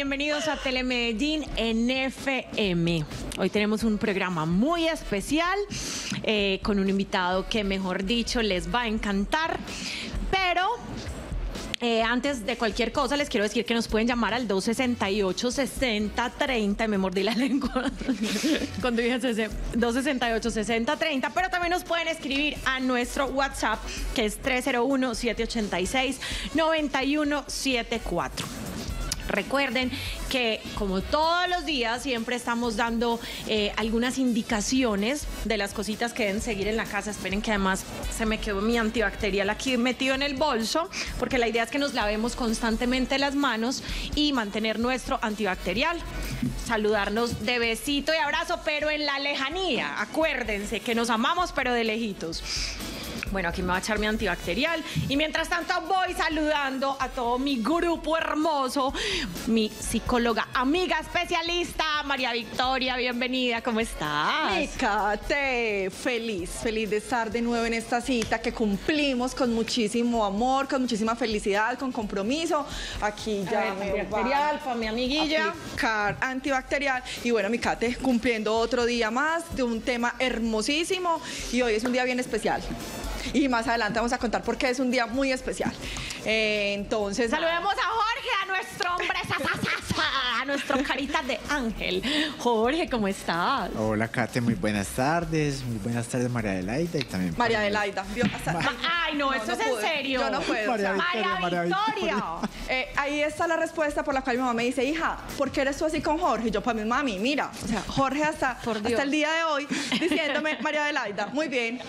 bienvenidos a Telemedellín en FM. Hoy tenemos un programa muy especial con un invitado que, mejor dicho, les va a encantar. Pero antes de cualquier cosa, les quiero decir que nos pueden llamar al 268-6030. Me mordí la lengua cuando dije 268-6030. Pero también nos pueden escribir a nuestro WhatsApp, que es 301-786-9174. Recuerden que, como todos los días, siempre estamos dando algunas indicaciones de las cositas que deben seguir en la casa. Esperen que además se me quedó mi antibacterial aquí metido en el bolso, porque la idea es que nos lavemos constantemente las manos y mantener nuestro antibacterial. Saludarnos de besito y abrazo, pero en la lejanía. Acuérdense que nos amamos, pero de lejitos. Bueno, aquí me va a echar mi antibacterial y mientras tanto voy saludando a todo mi grupo hermoso, mi psicóloga, amiga, especialista, María Victoria, bienvenida, ¿cómo estás? Kate, feliz de estar de nuevo en esta cita que cumplimos con muchísimo amor, con muchísima felicidad, con compromiso. Aquí ya antibacterial para mi amiguilla. Aplicar antibacterial. Y bueno, mi Kate, cumpliendo otro día más de un tema hermosísimo y hoy es un día bien especial. Y más adelante vamos a contar por qué es un día muy especial. Entonces, saludemos a Jorge, a nuestro hombre, a nuestro carita de ángel. Jorge, ¿cómo estás? Hola, Kate, muy buenas tardes. Muy buenas tardes, María Adelaida. Y también María Adelaida. Ay, no, esto es en serio. Yo no puedo. María Victoria. Ahí está la respuesta por la cual mi mamá me dice, hija, ¿por qué eres tú así con Jorge? Y yo, pues mi mami, mira, o sea, Jorge hasta el día de hoy diciéndome María Adelaida. Muy bien.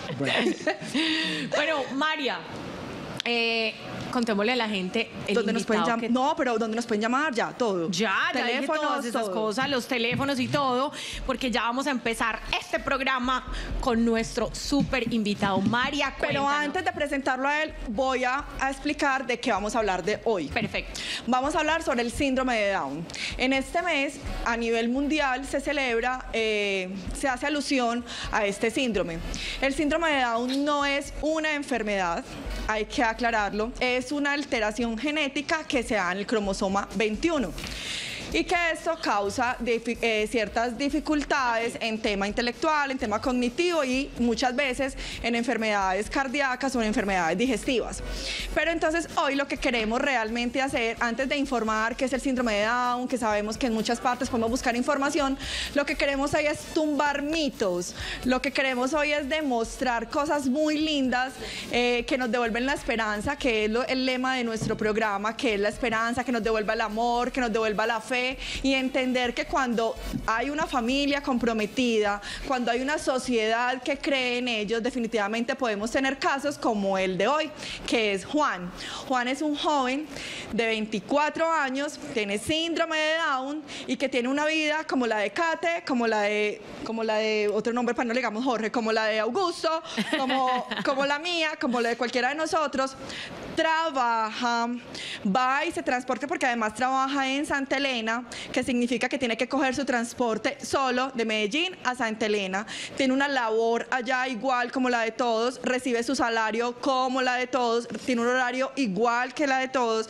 Bueno, María, contémosle a la gente ¿dónde nos pueden llamar? No, pero ¿dónde nos pueden llamar? Ya, todo. Ya teléfonos, todas esas cosas, los teléfonos y todo, porque ya vamos a empezar este programa con nuestro súper invitado, María. Pero antes de presentarlo a él, voy a explicar de qué vamos a hablar de hoy. Perfecto. Vamos a hablar sobre el síndrome de Down. En este mes, a nivel mundial, se celebra, se hace alusión a este síndrome. El síndrome de Down no es una enfermedad, hay que aclararlo, es una alteración genética que se da en el cromosoma 21 y que esto causa ciertas dificultades en tema intelectual, en tema cognitivo y muchas veces en enfermedades cardíacas o en enfermedades digestivas. Pero entonces hoy lo que queremos realmente hacer, antes de informar qué es el síndrome de Down, que sabemos que en muchas partes podemos buscar información, lo que queremos hoy es tumbar mitos, lo que queremos hoy es demostrar cosas muy lindas que nos devuelven la esperanza, que es el lema de nuestro programa, que es la esperanza, que nos devuelva el amor, que nos devuelva la fe, y entender que cuando hay una familia comprometida, cuando hay una sociedad que cree en ellos, definitivamente podemos tener casos como el de hoy, que es Juan. Juan es un joven de 24 años, tiene síndrome de Down y que tiene una vida como la de Kate, como la de otro nombre para no le digamos Jorge, como la de Augusto, como la mía, como la de cualquiera de nosotros. Trabaja, va y se transporta porque además trabaja en Santa Elena, que significa que tiene que coger su transporte solo de Medellín a Santa Elena. Tiene una labor allá igual como la de todos, recibe su salario como la de todos, tiene un horario igual que la de todos,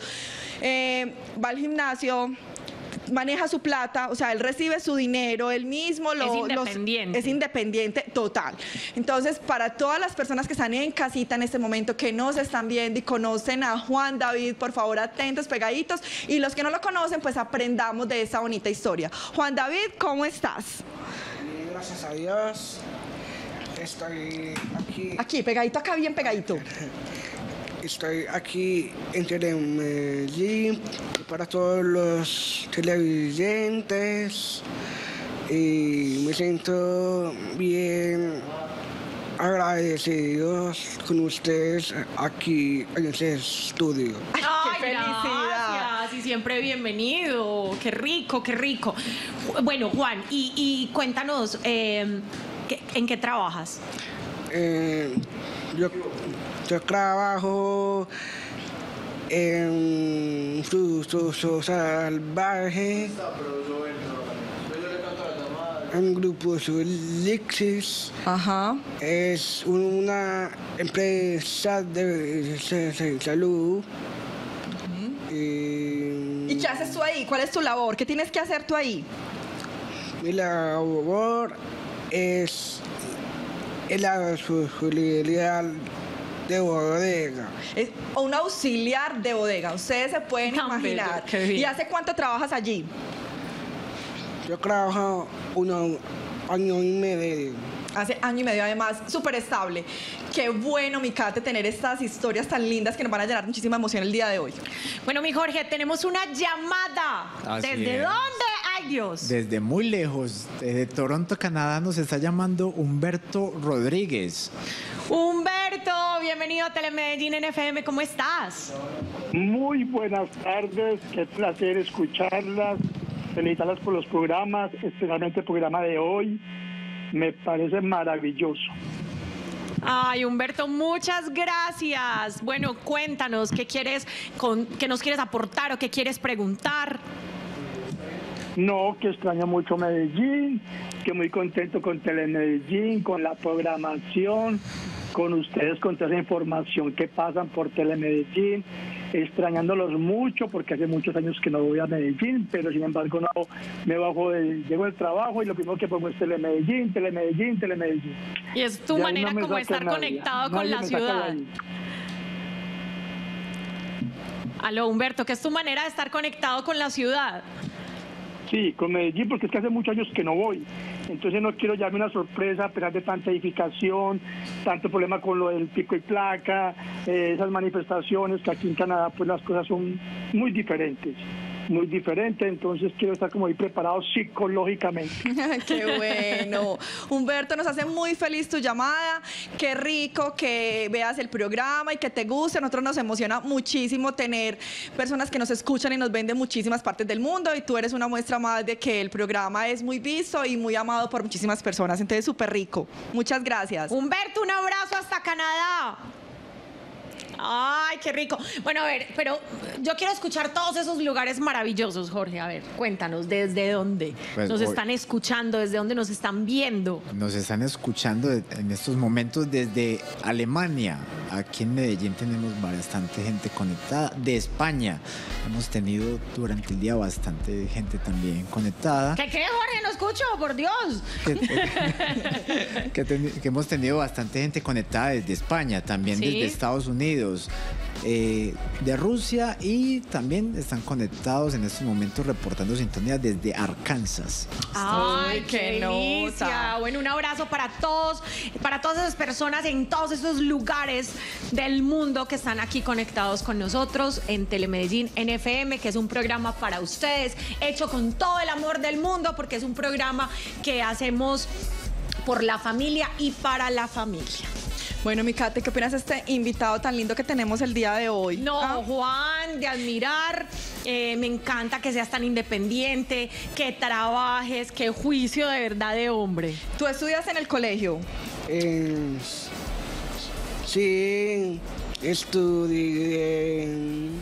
va al gimnasio, maneja su plata, o sea, él recibe su dinero, él mismo es independiente. Es independiente total. Entonces, para todas las personas que están en casita en este momento, que nos están viendo y conocen a Juan David, por favor, atentos, pegaditos, y los que no lo conocen, pues aprendamos de esa bonita historia. Juan David, ¿cómo estás? Gracias a Dios, estoy aquí. Aquí, pegadito, acá bien pegadito. Estoy aquí en Telemedellín para todos los televidentes y me siento bien agradecidos con ustedes aquí en este estudio. ¡Ay, qué felicidad! Gracias, y siempre bienvenido. ¡Qué rico, qué rico! Bueno, Juan, y cuéntanos, ¿en qué trabajas? Yo trabajo en Fruto Salvaje, en Grupo Solixis. Ajá. Es una empresa de salud. ¿Y ¿Qué haces tú ahí? ¿Cuál es tu labor? ¿Qué tienes que hacer tú ahí? Mi labor es la auxiliar de bodega. Es un auxiliar de bodega. Ustedes se pueden Tan imaginar. bello, qué bien. ¿Y hace cuánto trabajas allí? Yo trabajo 1 año y medio. Hace año y medio, además, súper estable. Qué bueno, mi Kate, tener estas historias tan lindas que nos van a llenar muchísima emoción el día de hoy. Bueno, mi Jorge, tenemos una llamada. Así ¿Desde es. dónde? ¡Ay, Dios! Desde muy lejos, desde Toronto, Canadá, nos está llamando Humberto Rodríguez. Humberto, bienvenido a Telemedellín en FM. ¿Cómo estás? Muy buenas tardes, qué placer escucharlas, felicitarlas por los programas, especialmente el programa de hoy, me parece maravilloso. Ay, Humberto, muchas gracias. Bueno, cuéntanos, ¿qué nos quieres aportar o qué quieres preguntar? No, que extraño mucho Medellín, que muy contento con Telemedellín, con la programación, con ustedes, con toda esa información que pasan por Telemedellín, extrañándolos mucho porque hace muchos años que no voy a Medellín, pero sin embargo no me llego del trabajo y lo primero que pongo es Telemedellín, Telemedellín, Telemedellín. Y es tu Ya manera no me como de saca estar nadie, conectado con nadie la me saca de ciudad. ahí. Aló, Humberto, ¿qué es tu manera de estar conectado con la ciudad? Sí, con Medellín, porque es que hace muchos años que no voy. Entonces no quiero llevarme una sorpresa a pesar de tanta edificación, tanto problema con lo del pico y placa, esas manifestaciones, que aquí en Canadá pues las cosas son muy diferentes. Entonces quiero estar como ahí preparado psicológicamente. Qué bueno. Humberto, nos hace muy feliz tu llamada. Qué rico que veas el programa y que te guste. A nosotros nos emociona muchísimo tener personas que nos escuchan y nos ven de muchísimas partes del mundo, y tú eres una muestra más de que el programa es muy visto y muy amado por muchísimas personas. Entonces, súper rico. Muchas gracias. Humberto, un abrazo hasta Canadá. Ay, qué rico. Bueno, a ver, pero yo quiero escuchar todos esos lugares maravillosos, Jorge. A ver, cuéntanos, ¿desde dónde Pues nos hoy- están escuchando? ¿Desde dónde nos están viendo? Nos están escuchando en estos momentos desde Alemania. Aquí en Medellín tenemos bastante gente conectada. De España hemos tenido durante el día bastante gente también conectada. ¿Qué, Jorge? No escucho, por Dios. Que hemos tenido bastante gente conectada desde España, también Sí. desde Estados Unidos, de Rusia, y también están conectados en estos momentos reportando sintonía desde Arkansas. Ay, qué qué delicia. nota. Bueno, un abrazo para todos, para todas esas personas en todos esos lugares del mundo que están aquí conectados con nosotros en Telemedellín NFM, que es un programa para ustedes, hecho con todo el amor del mundo, porque es un programa que hacemos por la familia y para la familia. Bueno, mi Kate, ¿qué opinas de este invitado tan lindo que tenemos el día de hoy? No, ¿Ah? Juan, de admirar. Me encanta que seas tan independiente, que trabajes, que juicio de verdad de hombre. ¿Tú estudias en el colegio? Sí, estudié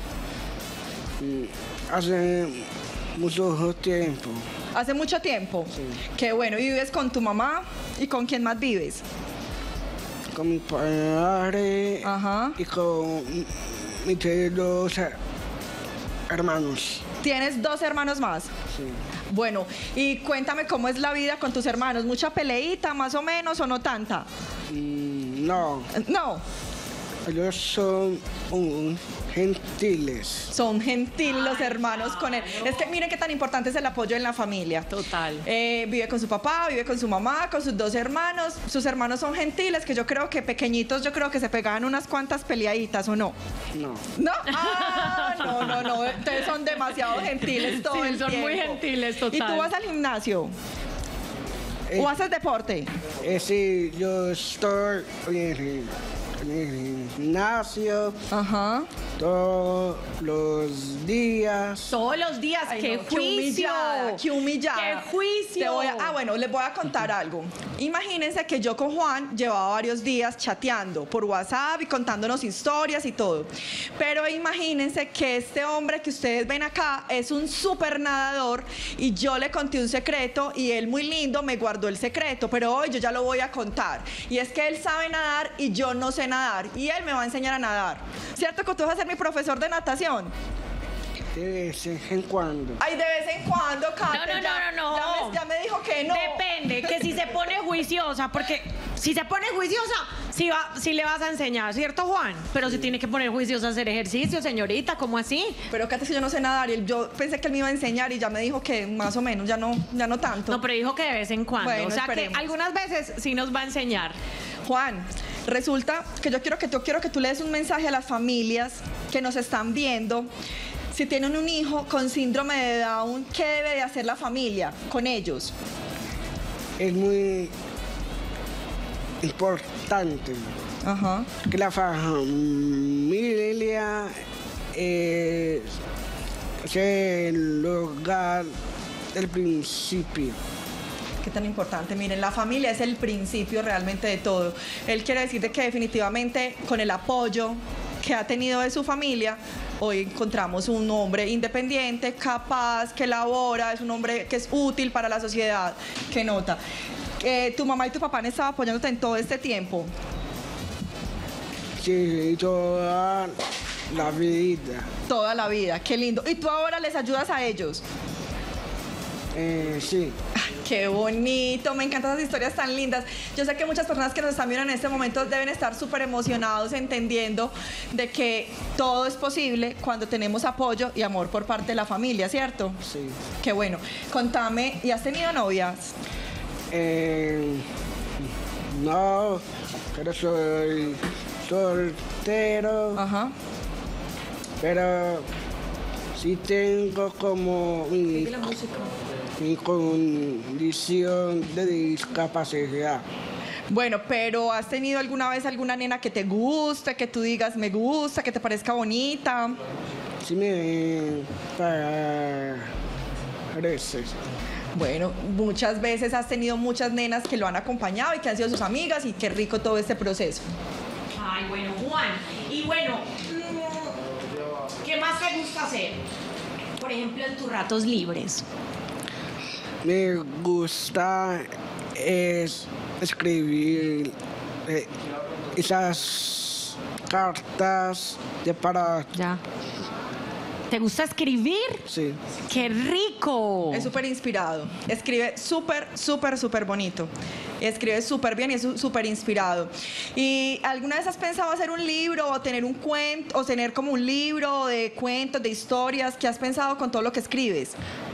hace mucho tiempo. ¿Hace mucho tiempo? Sí. Qué bueno. ¿Y vives con tu mamá? ¿Y con quién más vives? Con mi padre Ajá. y con mis 2 hermanos. ¿Tienes 2 hermanos más? Sí. Bueno, y cuéntame cómo es la vida con tus hermanos. ¿Mucha peleita, más o menos, o no tanta? No, No, ellos son gentiles. son gentiles los hermanos con él. Es que miren qué tan importante es el apoyo en la familia. Total. Vive con su papá, vive con su mamá, con sus 2 hermanos. Sus hermanos son gentiles, que yo creo que pequeñitos, yo creo que se pegaban unas cuantas peleaditas, ¿o no? No. ¿No? Ah, no. Ustedes son demasiado gentiles todo Sí, el son tiempo. muy gentiles, ¿Y total. tú vas al gimnasio? ¿O haces deporte? Sí, yo estoy en el gimnasio Ajá. todos los días. Todos los días, Ay, qué no, juicio. Qué humillada. Qué juicio. Bueno, les voy a contar algo. Imagínense que yo con Juan llevaba varios días chateando por WhatsApp y contándonos historias y todo. Pero imagínense que este hombre que ustedes ven acá es un súper nadador, y yo le conté un secreto y él, muy lindo, me guardó el secreto, pero hoy yo ya lo voy a contar. Y es que él sabe nadar y yo no sé nadar, y él me va a enseñar a nadar. ¿Cierto que tú vas a ser mi profesor de natación? De vez en cuando. Ay, de vez en cuando, Kate. No. Ya me dijo que no. Depende, que si se pone juiciosa, porque si se pone juiciosa, sí le vas a enseñar, ¿cierto, Juan? Pero se tiene que poner juiciosa a hacer ejercicio, señorita, ¿cómo así? Pero Kate, si yo no sé nadar, y yo pensé que él me iba a enseñar y ya me dijo que más o menos, ya no tanto. No, pero dijo que de vez en cuando. Bueno, o sea esperemos. que algunas veces sí nos va a enseñar. Juan, resulta que yo quiero que tú le des un mensaje a las familias que nos están viendo. Si tienen un hijo con síndrome de Down, ¿qué debe de hacer la familia con ellos? Es muy importante Ajá. que la familia es el lugar del principio. Qué tan importante. Miren, la familia es el principio realmente de todo. Él quiere decir de que definitivamente con el apoyo que ha tenido de su familia, hoy encontramos un hombre independiente, capaz, que labora, es un hombre que es útil para la sociedad. ¿Qué nota? ¿Tu mamá y tu papá han estado apoyándote en todo este tiempo? Sí, toda la vida. Toda la vida, qué lindo. ¿Y tú ahora les ayudas a ellos? Sí. Qué bonito, me encantan esas historias tan lindas. Yo sé que muchas personas que nos están viendo en este momento deben estar súper emocionados entendiendo de que todo es posible cuando tenemos apoyo y amor por parte de la familia, ¿cierto? Sí. Qué bueno. Contame, ¿y has tenido novias? No, pero soy soltero. Ajá. Pero sí tengo como mi condición de discapacidad. Bueno, pero ¿has tenido alguna vez alguna nena que te guste, que tú digas me gusta, que te parezca bonita? Sí me parece. Bueno, muchas veces has tenido muchas nenas que lo han acompañado y que han sido sus amigas y qué rico todo este proceso. Ay, bueno, Juan. Y bueno, ¿qué más te gusta hacer? Por ejemplo, en tus ratos libres. Me gusta escribir esas cartas de para... Ya. ¿Te gusta escribir? Sí. ¡Qué rico! Es súper inspirado. Escribe súper bonito. Escribe súper bien y es súper inspirado. ¿Y alguna vez has pensado hacer un libro o tener un cuento o tener como un libro de cuentos, de historias? ¿Qué has pensado con todo lo que escribes?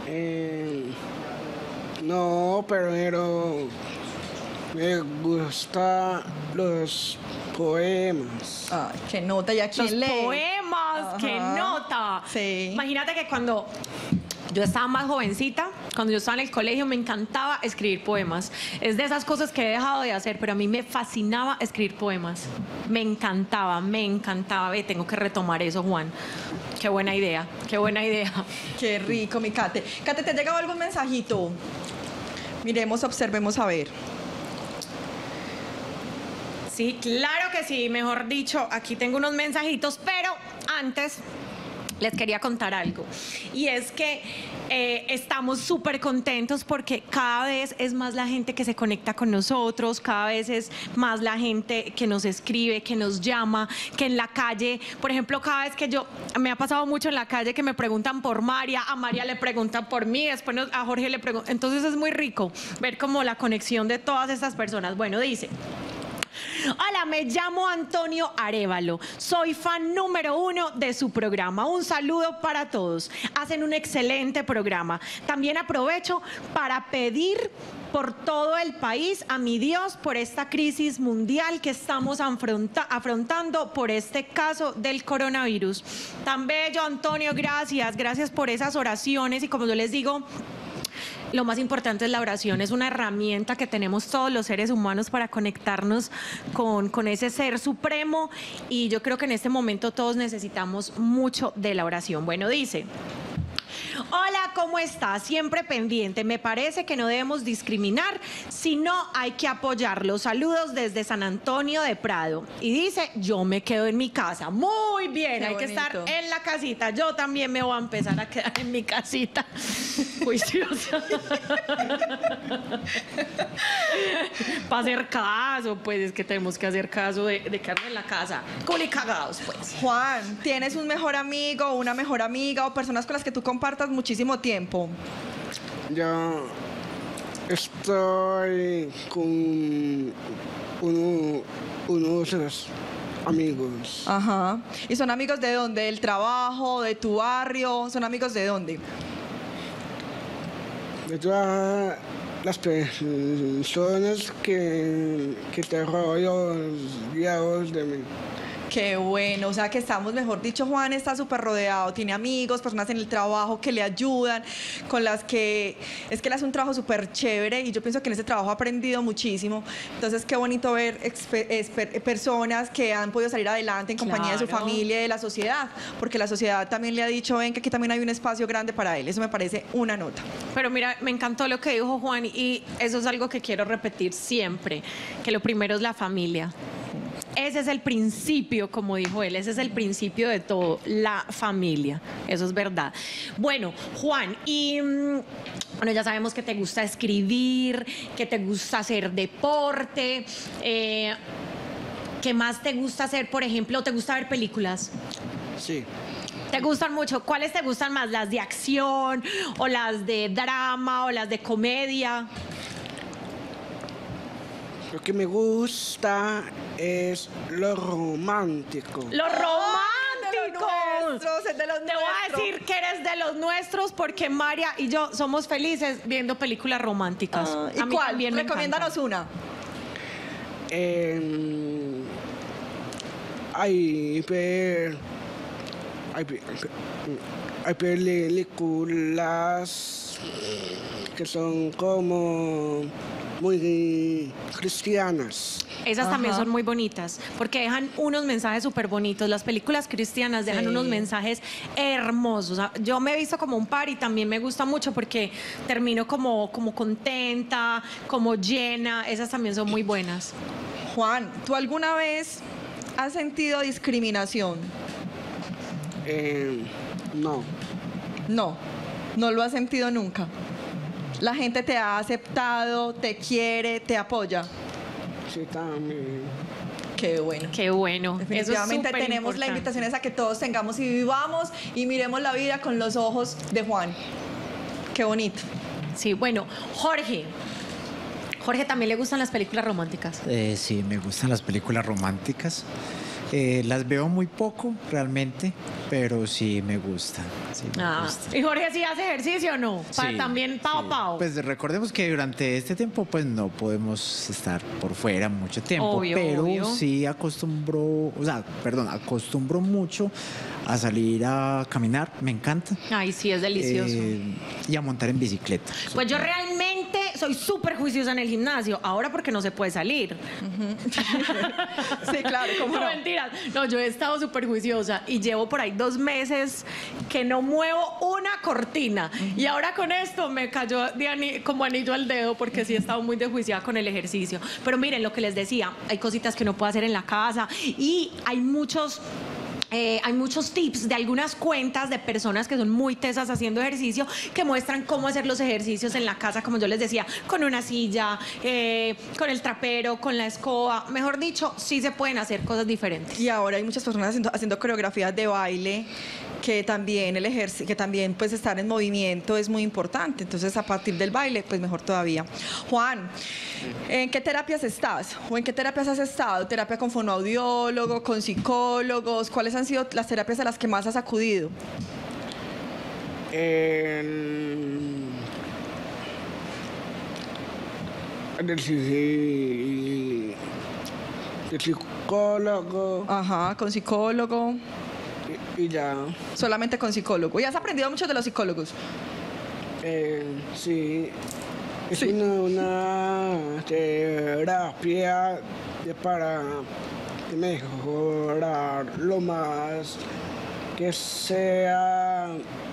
No, pero me gustan los poemas. Ay, qué nota. ¿Y a quién Los lee? poemas, qué Ajá. nota. Sí. Imagínate que cuando yo estaba más jovencita, cuando yo estaba en el colegio, me encantaba escribir poemas. Es de esas cosas que he dejado de hacer, pero a mí me fascinaba escribir poemas. Me encantaba. Ve, tengo que retomar eso, Juan. Qué buena idea, qué buena idea. Qué rico, mi Kate. Kate, ¿te ha llegado algún mensajito? Miremos, observemos a ver. Sí, claro que sí, mejor dicho, aquí tengo unos mensajitos, pero antes les quería contar algo. Y es que estamos súper contentos porque cada vez es más la gente que se conecta con nosotros, cada vez es más la gente que nos escribe, que nos llama, que en la calle, por ejemplo, cada vez que me ha pasado mucho en la calle que me preguntan por María, a María le preguntan por mí, después a Jorge le preguntan. Entonces es muy rico ver como la conexión de todas estas personas. Bueno, dice... Hola, me llamo Antonio Arévalo. Soy fan número 1 de su programa. Un saludo para todos. Hacen un excelente programa. También aprovecho para pedir por todo el país a mi Dios por esta crisis mundial que estamos afrontando por este caso del coronavirus. Tan bello, Antonio, gracias. Gracias por esas oraciones y como yo les digo, lo más importante es la oración, es una herramienta que tenemos todos los seres humanos para conectarnos con ese ser supremo y yo creo que en este momento todos necesitamos mucho de la oración. Bueno, dice... Hola, ¿cómo estás? Siempre pendiente. Me parece que no debemos discriminar, sino hay que apoyarlos. Saludos desde San Antonio de Prado. Y dice, yo me quedo en mi casa. Muy bien, Qué hay bonito. que estar en la casita. Yo también me voy a empezar a quedar en mi casita. Juiciosa. para hacer caso, pues es que tenemos que hacer caso de quedarnos en la casa. Culi cagados, pues. Juan, ¿tienes un mejor amigo o una mejor amiga o personas con las que tú compartas muchísimo tiempo? Yo estoy con unos amigos. Ajá. ¿Y son amigos de dónde? ¿Del trabajo? ¿De tu barrio? ¿Son amigos de dónde? De todas las personas que te rodean de mí. Qué bueno, o sea que estamos, mejor dicho, Juan está súper rodeado, tiene amigos, personas en el trabajo que le ayudan, con las que es que él hace un trabajo súper chévere y yo pienso que en ese trabajo ha aprendido muchísimo. Entonces, qué bonito ver personas que han podido salir adelante en compañía de su Claro. familia y de la sociedad, porque la sociedad también le ha dicho, ven que aquí también hay un espacio grande para él. Eso me parece una nota. Pero mira, me encantó lo que dijo Juan y eso es algo que quiero repetir siempre, que lo primero es la familia. Ese es el principio, como dijo él, ese es el principio de todo, la familia. Eso es verdad. Bueno, Juan, y bueno, ya sabemos que te gusta escribir, que te gusta hacer deporte. ¿Qué más te gusta hacer, por ejemplo? ¿Te gusta ver películas? Sí. ¿Te gustan mucho? ¿Cuáles te gustan más? ¿Las de acción o las de drama o las de comedia? Lo que me gusta es lo romántico. ¡Los románticos! Es de los Te voy a decir que eres de los nuestros porque María y yo somos felices viendo películas románticas. ¿Y A mí cuál? también me Recomiéndanos una. Hay películas que son como muy cristianas. Esas también Ajá. son muy bonitas porque dejan unos mensajes súper bonitos. Las películas cristianas dejan Sí. unos mensajes hermosos. O sea, yo me he visto como un par y también me gusta mucho porque termino como contenta, como llena. Esas también son muy buenas. Juan, ¿tú alguna vez has sentido discriminación? No. No, no lo has sentido nunca. La gente te ha aceptado, te quiere, te apoya. Sí, también. Qué bueno. Qué bueno. Definitivamente Eso es tenemos la superimportante. invitación es a que todos tengamos y vivamos y miremos la vida con los ojos de Juan. Qué bonito. Sí, bueno, Jorge. Jorge también le gustan las películas románticas. Sí, me gustan las películas románticas. Las veo muy poco realmente, pero sí me gustan. Sí me gustan. ¿Y Jorge sí hace ejercicio o no? Sí, También pao sí. pao. Pues recordemos que durante este tiempo pues no podemos estar por fuera mucho tiempo, Obvio, pero obvio. sí acostumbro mucho a salir a caminar, me encanta. Ay, sí, es delicioso. Y a montar en bicicleta. Pues yo realmente soy súper juiciosa en el gimnasio, ahora porque no se puede salir. Sí, claro, cómo No, no. mentiras. No, yo he estado súper juiciosa y llevo por ahí 2 meses que no muevo una cortina. Y ahora con esto me cayó como anillo al dedo porque sí he estado muy desjuiciada con el ejercicio. Pero miren lo que les decía, hay cositas que uno puede hacer en la casa y hay muchos tips de algunas cuentas de personas que son muy tesas haciendo ejercicio que muestran cómo hacer los ejercicios en la casa, como yo les decía, con una silla, con el trapero, con la escoba. Mejor dicho, sí se pueden hacer cosas diferentes. Y ahora hay muchas personas haciendo coreografías de baile que también pues estar en movimiento es muy importante. Entonces, a partir del baile, pues mejor todavía. Juan, ¿en qué terapias estás? ¿O en qué terapias has estado? ¿Terapia con fonoaudiólogo, con psicólogos? ¿Cuáles han sido las terapias a las que más has acudido? El psicólogo Ajá, con psicólogo. y ya. Solamente con psicólogo. ¿Y has aprendido mucho de los psicólogos? Sí. Es Sí. una terapia para mejorar lo más que sea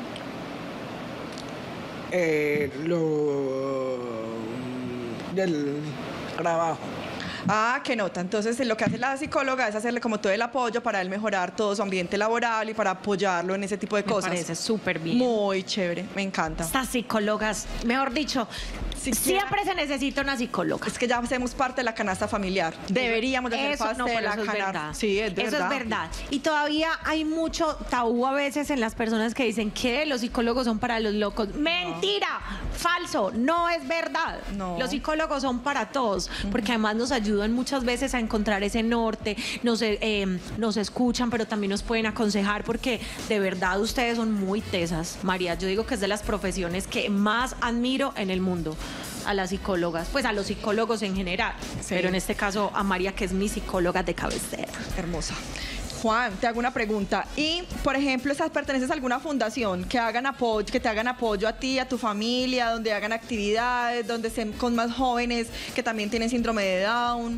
lo del trabajo. Ah, qué nota. Entonces, lo que hace la psicóloga es hacerle como todo el apoyo para él mejorar todo su ambiente laboral y para apoyarlo en ese tipo de Me cosas. parece súper bien. Muy chévere, me encanta. Estas psicólogas, mejor dicho, Siempre se necesita una psicóloga. Es que ya hacemos parte de la canasta familiar. Deberíamos de hacer parte de la canasta. Sí, es verdad. Eso es verdad. Y todavía hay mucho tabú a veces en las personas que dicen que los psicólogos son para los locos. ¡Mentira! Falso, no es verdad. No. Los psicólogos son para todos, porque además nos ayudan muchas veces a encontrar ese norte, nos escuchan, pero también nos pueden aconsejar, porque de verdad ustedes son muy tesas, María. Yo digo que es de las profesiones que más admiro en el mundo, a las psicólogas, pues a los psicólogos en general, pero en este caso a María, que es mi psicóloga de cabecera. Hermosa. Juan, te hago una pregunta. Y, por ejemplo, ¿perteneces a alguna fundación que te hagan apoyo a ti, a tu familia, donde hagan actividades, donde estén con más jóvenes que también tienen síndrome de Down?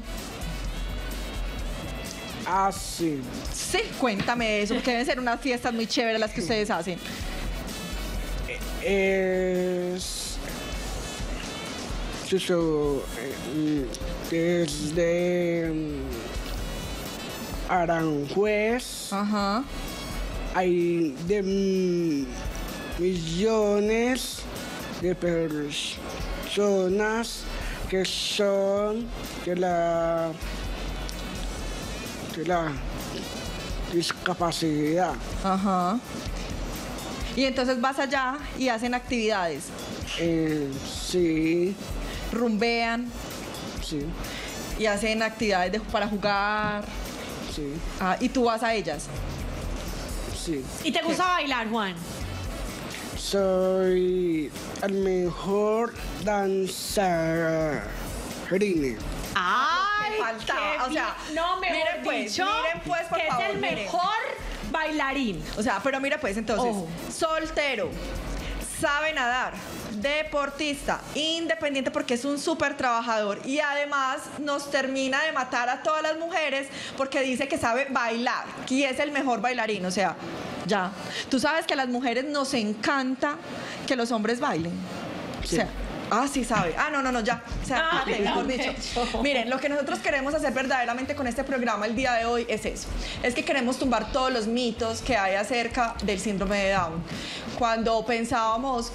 Ah, sí. Sí, cuéntame eso, porque deben ser unas fiestas muy chéveres las que ustedes hacen. Desde Aranjuez. Ajá. Hay millones de personas que son de la discapacidad. Ajá. Y entonces vas allá y hacen actividades. Sí, Rumbean sí, y hacen actividades para jugar. sí, Y tú vas a ellas. sí. ¿Y te gusta bailar, Juan? Soy el mejor danzarín. ¡Ay! Me faltaba, qué o sea, bien. No, mejor miren pues, dicho, por que favor, es el miren. mejor bailarín. O sea, pero mira pues entonces, Ojo. soltero, sabe nadar, deportista, independiente porque es un súper trabajador y además nos termina de matar a todas las mujeres porque dice que sabe bailar y es el mejor bailarín, o sea, ya. Tú sabes que a las mujeres nos encanta que los hombres bailen. Sí. O sea, sí sabe. No, ya. O sea, mejor dicho. Miren, lo que nosotros queremos hacer verdaderamente con este programa el día de hoy es eso. Es que queremos tumbar todos los mitos que hay acerca del síndrome de Down. Cuando pensábamos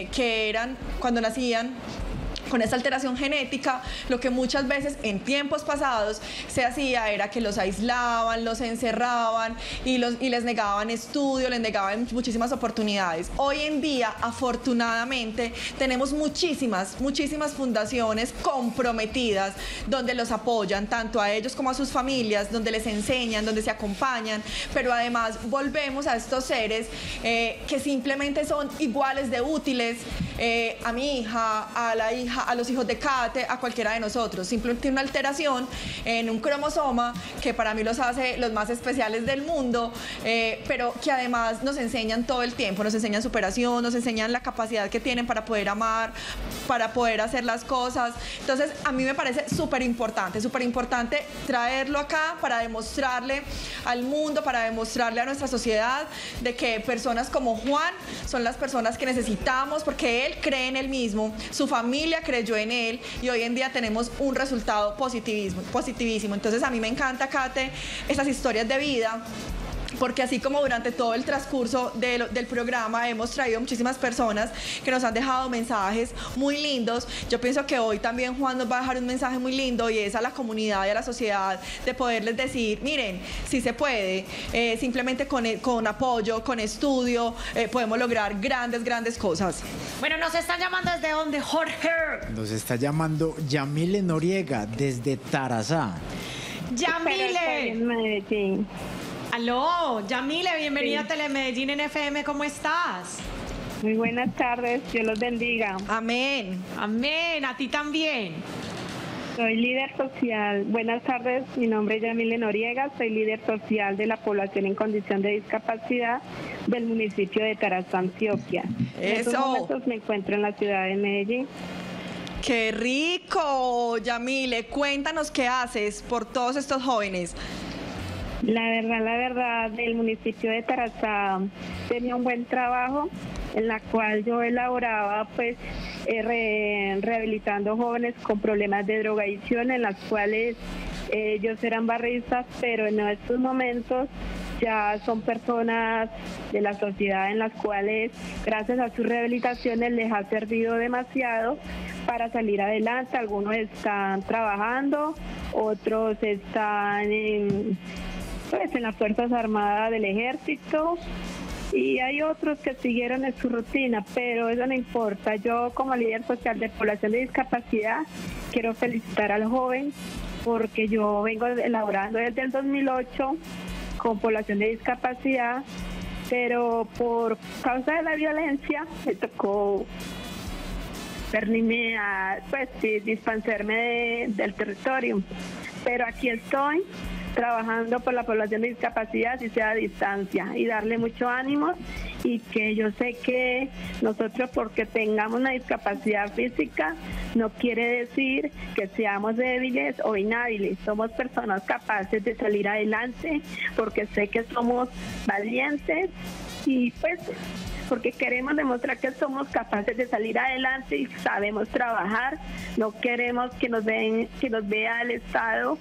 cuando nacían con esta alteración genética, lo que muchas veces en tiempos pasados se hacía era que los aislaban, los encerraban y les negaban estudio, les negaban muchísimas oportunidades. Hoy en día, afortunadamente, tenemos muchísimas fundaciones comprometidas donde los apoyan, tanto a ellos como a sus familias, donde les enseñan, donde se acompañan, pero además volvemos a estos seres que simplemente son iguales de útiles a mi hija, a la hija, a los hijos de Kate, a cualquiera de nosotros. Simplemente una alteración en un cromosoma que para mí los hace los más especiales del mundo, pero que además nos enseñan todo el tiempo, nos enseñan superación, nos enseñan la capacidad que tienen para poder amar, para poder hacer las cosas. Entonces, a mí me parece súper importante traerlo acá para demostrarle al mundo, para demostrarle a nuestra sociedad de que personas como Juan son las personas que necesitamos, porque él cree en él mismo, su familia creyó en él y hoy en día tenemos un resultado positivísimo. Entonces a mí me encanta, Kate, esas historias de vida, porque así como durante todo el transcurso del programa hemos traído muchísimas personas que nos han dejado mensajes muy lindos, yo pienso que hoy también Juan nos va a dejar un mensaje muy lindo y es a la comunidad y a la sociedad de poderles decir, miren, sí se puede, simplemente con apoyo, con estudio, podemos lograr grandes cosas. Bueno, nos están llamando desde donde, Jorge. Nos está llamando Yamile Noriega desde Tarazá. Yamile. En Medellín. Aló, Yamile, bienvenida Sí. a Telemedellín en FM, ¿cómo estás? Muy buenas tardes, Dios los bendiga. Amén. Amén, a ti también. Soy líder social. Buenas tardes, mi nombre es Yamile Noriega, soy líder social de la población en condición de discapacidad del municipio de Tarazá, Antioquia. En estos Eso. momentos me encuentro en la ciudad de Medellín. ¡Qué rico, Yamile! Cuéntanos qué haces por todos estos jóvenes. La verdad, el municipio de Tarazá tenía un buen trabajo en la cual yo elaboraba pues rehabilitando jóvenes con problemas de drogadicción, en las cuales ellos eran barristas, pero en estos momentos ya son personas de la sociedad en las cuales gracias a sus rehabilitaciones les ha servido demasiado para salir adelante. Algunos están trabajando, otros están en las Fuerzas Armadas del Ejército, y hay otros que siguieron en su rutina, pero eso no importa. Yo, como líder social de población de discapacidad, quiero felicitar al joven, porque yo vengo elaborando desde el 2008 con población de discapacidad, pero por causa de la violencia me tocó dispensarme del territorio. Pero aquí estoy trabajando por la población de discapacidad, si sea a distancia, y darle mucho ánimo, y que yo sé que nosotros, porque tengamos una discapacidad física, no quiere decir que seamos débiles o inhábiles. Somos personas capaces de salir adelante, porque sé que somos valientes, y pues porque queremos demostrar que somos capaces de salir adelante y sabemos trabajar. No queremos que nos vea el Estado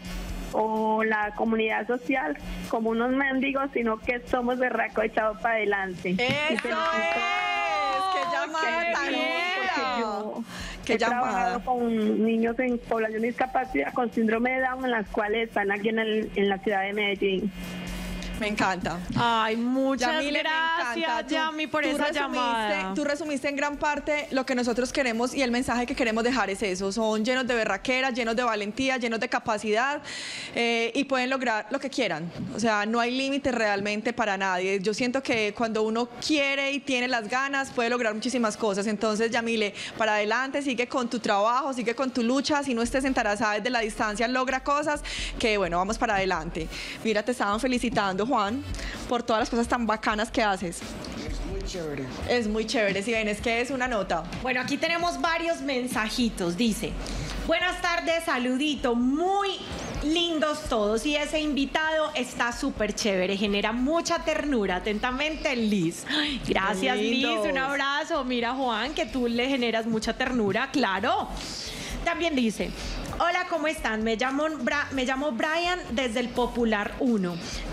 o la comunidad social como unos mendigos, sino que somos berracos echados para adelante. ¡Eso es! ¡Qué llamada tan linda! He trabajado con niños en población de discapacidad con síndrome de Down, en las cuales están aquí en la ciudad de Medellín. Me encanta. Ay, muchas Yamile, gracias, Yami, por esa llamada. Tú resumiste en gran parte lo que nosotros queremos, y el mensaje que queremos dejar es eso. Son llenos de berraquera, llenos de valentía, llenos de capacidad, y pueden lograr lo que quieran. O sea, no hay límites realmente para nadie. Yo siento que cuando uno quiere y tiene las ganas, puede lograr muchísimas cosas. Entonces, Yamile, para adelante, sigue con tu trabajo, sigue con tu lucha. Si no estés embarazada desde la distancia, logra cosas que, bueno, vamos para adelante. Mira, te estaban felicitando, Juan, por todas las cosas tan bacanas que haces. Es muy chévere. Es muy chévere, si ven, es que es una nota. Bueno, aquí tenemos varios mensajitos. Dice: buenas tardes, saludito, muy lindos todos, y ese invitado está súper chévere, genera mucha ternura. Atentamente, Liz. Ay, gracias, Liz, un abrazo. Mira, Juan, que tú le generas mucha ternura, claro. También dice: hola, ¿cómo están? Me llamo Brian desde el Popular 1.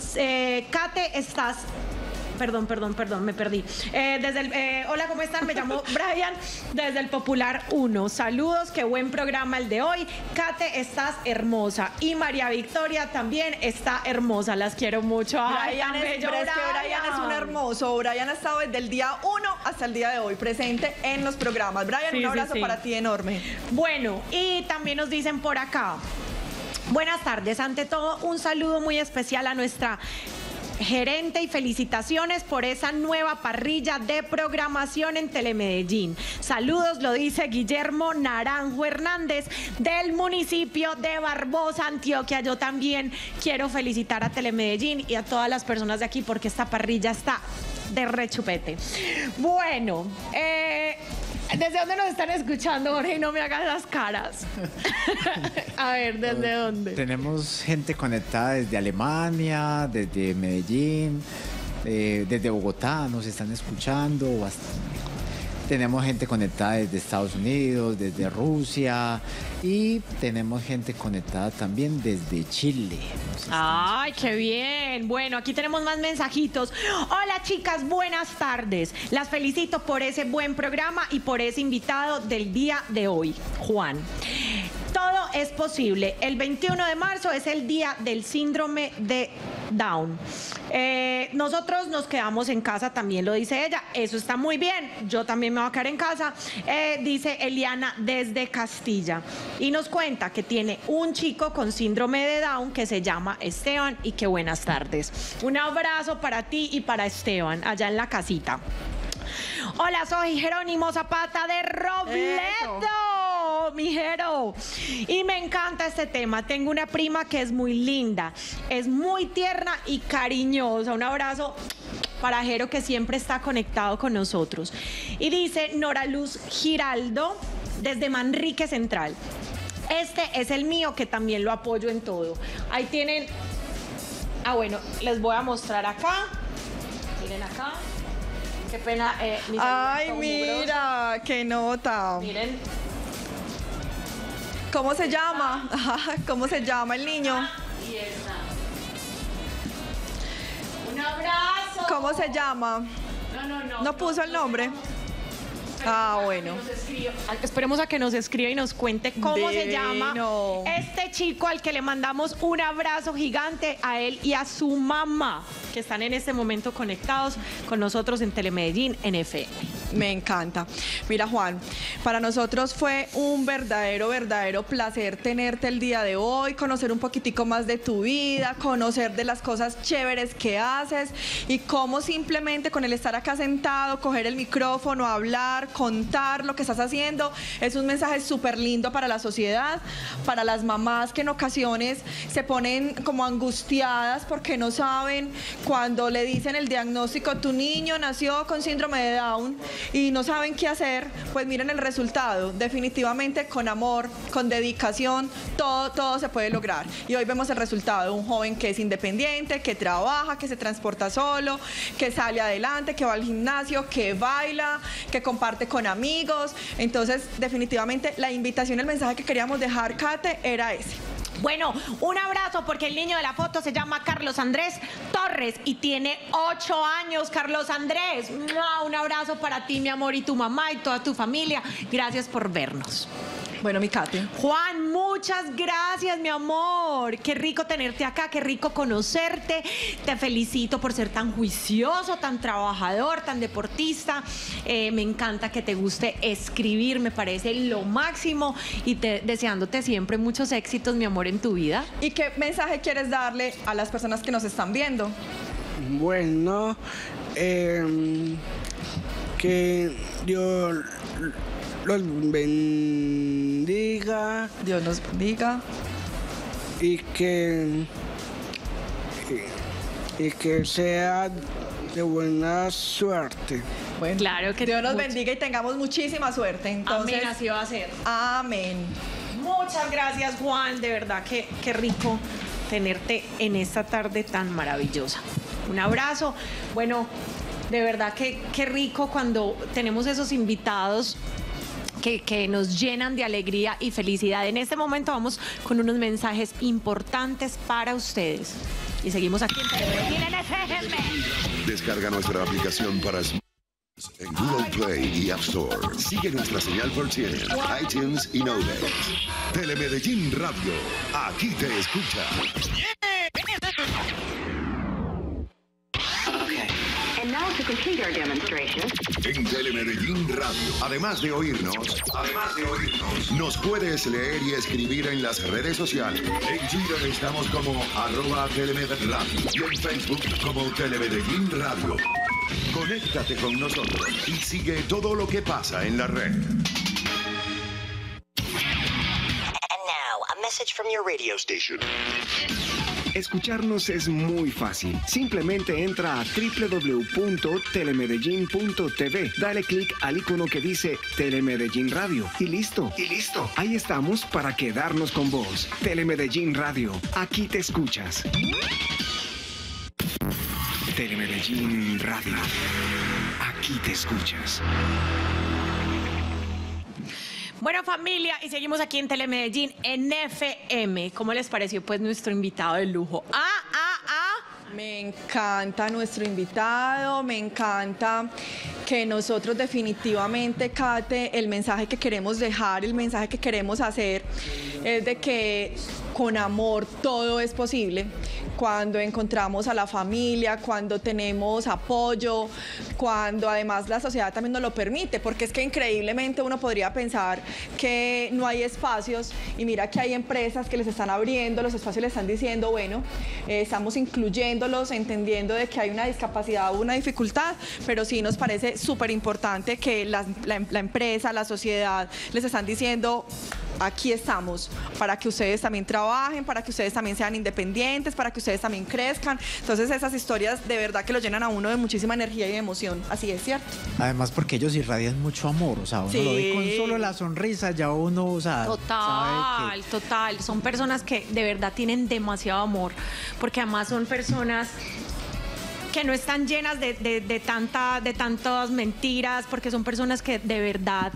Kate, estás... Perdón, me perdí. Hola, ¿cómo están? Me llamo Brian desde el Popular 1. Saludos, qué buen programa el de hoy. Kate, estás hermosa. Y María Victoria también está hermosa. Las quiero mucho. Ay, Brian es un hermoso. Brian ha estado desde el día 1 hasta el día de hoy presente en los programas. Brian, sí, un abrazo para ti enorme. Bueno, y también nos dicen por acá: buenas tardes. Ante todo, un saludo muy especial a nuestra gerente y felicitaciones por esa nueva parrilla de programación en Telemedellín. Saludos, lo dice Guillermo Naranjo Hernández del municipio de Barbosa, Antioquia. Yo también quiero felicitar a Telemedellín y a todas las personas de aquí, porque esta parrilla está de rechupete. Bueno, ¿desde dónde nos están escuchando, Jorge? Y no me hagas las caras. A ver, ¿desde dónde? Tenemos gente conectada desde Alemania, desde Medellín, desde Bogotá, nos están escuchando. Tenemos gente conectada desde Estados Unidos, desde Rusia, y tenemos gente conectada también desde Chile. ¡Ay, qué bien! Bueno, aquí tenemos más mensajitos. Hola, chicas, buenas tardes. Las felicito por ese buen programa y por ese invitado del día de hoy, Juan. Todo es posible. El 21 de marzo es el día del síndrome de Down. Nosotros nos quedamos en casa, también lo dice ella. Eso está muy bien. Yo también me voy a quedar en casa. Dice Eliana desde Castilla. Y nos cuenta que tiene un chico con síndrome de Down que se llama Esteban, y que buenas tardes. Un abrazo para ti y para Esteban allá en la casita. Hola, soy Jerónimo Zapata de Robledo, mi Jero. Y me encanta este tema. Tengo una prima que es muy linda, es muy tierna y cariñosa. Un abrazo para Jero, que siempre está conectado con nosotros. Y dice Nora Luz Giraldo desde Manrique Central: este es el mío, que también lo apoyo en todo. Ahí tienen... bueno, les voy a mostrar acá. Miren acá. Qué pena. Ay, mira, qué nota. Miren. ¿Cómo se llama? ¿Cómo se llama el niño? Y esta. Un abrazo. ¿Cómo se llama? No. ¿No puso el nombre? Bueno. Esperemos a que nos escriba y nos cuente cómo se llama este chico al que le mandamos un abrazo gigante a él y a su mamá, que están en este momento conectados con nosotros en Telemedellín en FM. Me encanta. Mira, Juan, para nosotros fue un verdadero placer tenerte el día de hoy, conocer un poquitico más de tu vida, conocer de las cosas chéveres que haces y cómo simplemente con el estar acá sentado, coger el micrófono, hablar, contar lo que estás haciendo, es un mensaje súper lindo para la sociedad, para las mamás que en ocasiones se ponen como angustiadas porque no saben cuando le dicen el diagnóstico, tu niño nació con síndrome de Down, y no saben qué hacer. Pues miren el resultado, definitivamente con amor, con dedicación, todo se puede lograr. Y hoy vemos el resultado, un joven que es independiente, que trabaja, que se transporta solo, que sale adelante, que va al gimnasio, que baila, que comparte con amigos. Entonces, definitivamente la invitación, el mensaje que queríamos dejar, Kate, era ese. Bueno, un abrazo porque el niño de la foto se llama Carlos Andrés Torres y tiene 8 años. Carlos Andrés, un abrazo para ti, mi amor, y tu mamá y toda tu familia. Gracias por vernos. Bueno, mi Kate. Juan, muchas gracias, mi amor. Qué rico tenerte acá, qué rico conocerte. Te felicito por ser tan juicioso, tan trabajador, tan deportista. Me encanta que te guste escribir, me parece lo máximo. Y deseándote siempre muchos éxitos, mi amor, en tu vida. ¿Y qué mensaje quieres darle a las personas que nos están viendo? Bueno, que Dios los bendiga. Dios nos bendiga. Y que sea de buena suerte. Bueno, claro que Dios nos bendiga y tengamos muchísima suerte. Entonces, amén, así va a ser. Amén. Muchas gracias, Juan. De verdad que qué rico tenerte en esta tarde tan maravillosa. Un abrazo. Bueno, de verdad que qué rico cuando tenemos esos invitados que nos llenan de alegría y felicidad. En este momento vamos con unos mensajes importantes para ustedes. Y seguimos aquí en Telemedellín en FM. Descarga nuestra aplicación para smartphones en Google Play y App Store. Sigue nuestra señal por CNN, iTunes y Node. Telemedellín Radio. Aquí te escucha. En Telemedellín Radio, además de oírnos, nos puedes leer y escribir en las redes sociales. En Twitter estamos como @Telemedellín Radio y en Facebook como Telemedellín Radio. Conéctate con nosotros y sigue todo lo que pasa en la red. And now, a message from your radio station. Escucharnos es muy fácil. Simplemente entra a www.telemedellin.tv. Dale clic al icono que dice Telemedellín Radio y listo. Ahí estamos para quedarnos con vos. Telemedellín Radio. Aquí te escuchas. Telemedellín Radio. Aquí te escuchas. Bueno, familia, y seguimos aquí en Telemedellín en FM. ¿Cómo les pareció, pues, nuestro invitado de lujo? Me encanta nuestro invitado, me encanta que nosotros definitivamente, Kate, el mensaje que queremos dejar, el mensaje que queremos hacer es de que con amor todo es posible. Cuando encontramos a la familia, cuando tenemos apoyo, cuando además la sociedad también nos lo permite, porque es que increíblemente uno podría pensar que no hay espacios y mira que hay empresas que les están abriendo los espacios, les están diciendo, bueno, estamos incluyéndolos, entendiendo de que hay una discapacidad o una dificultad, pero sí nos parece súper importante que la empresa, la sociedad les están diciendo, aquí estamos para que ustedes también trabajen, para que ustedes también sean independientes, para que ustedes también crezcan. Entonces esas historias de verdad que lo llenan a uno de muchísima energía y de emoción. Así es, ¿cierto? Además porque ellos irradian mucho amor, o sea, uno lo ve con solo la sonrisa, ya uno, o sea, total, total. Son personas que de verdad tienen demasiado amor, porque además son personas que no están llenas de tantas mentiras, porque son personas que de verdad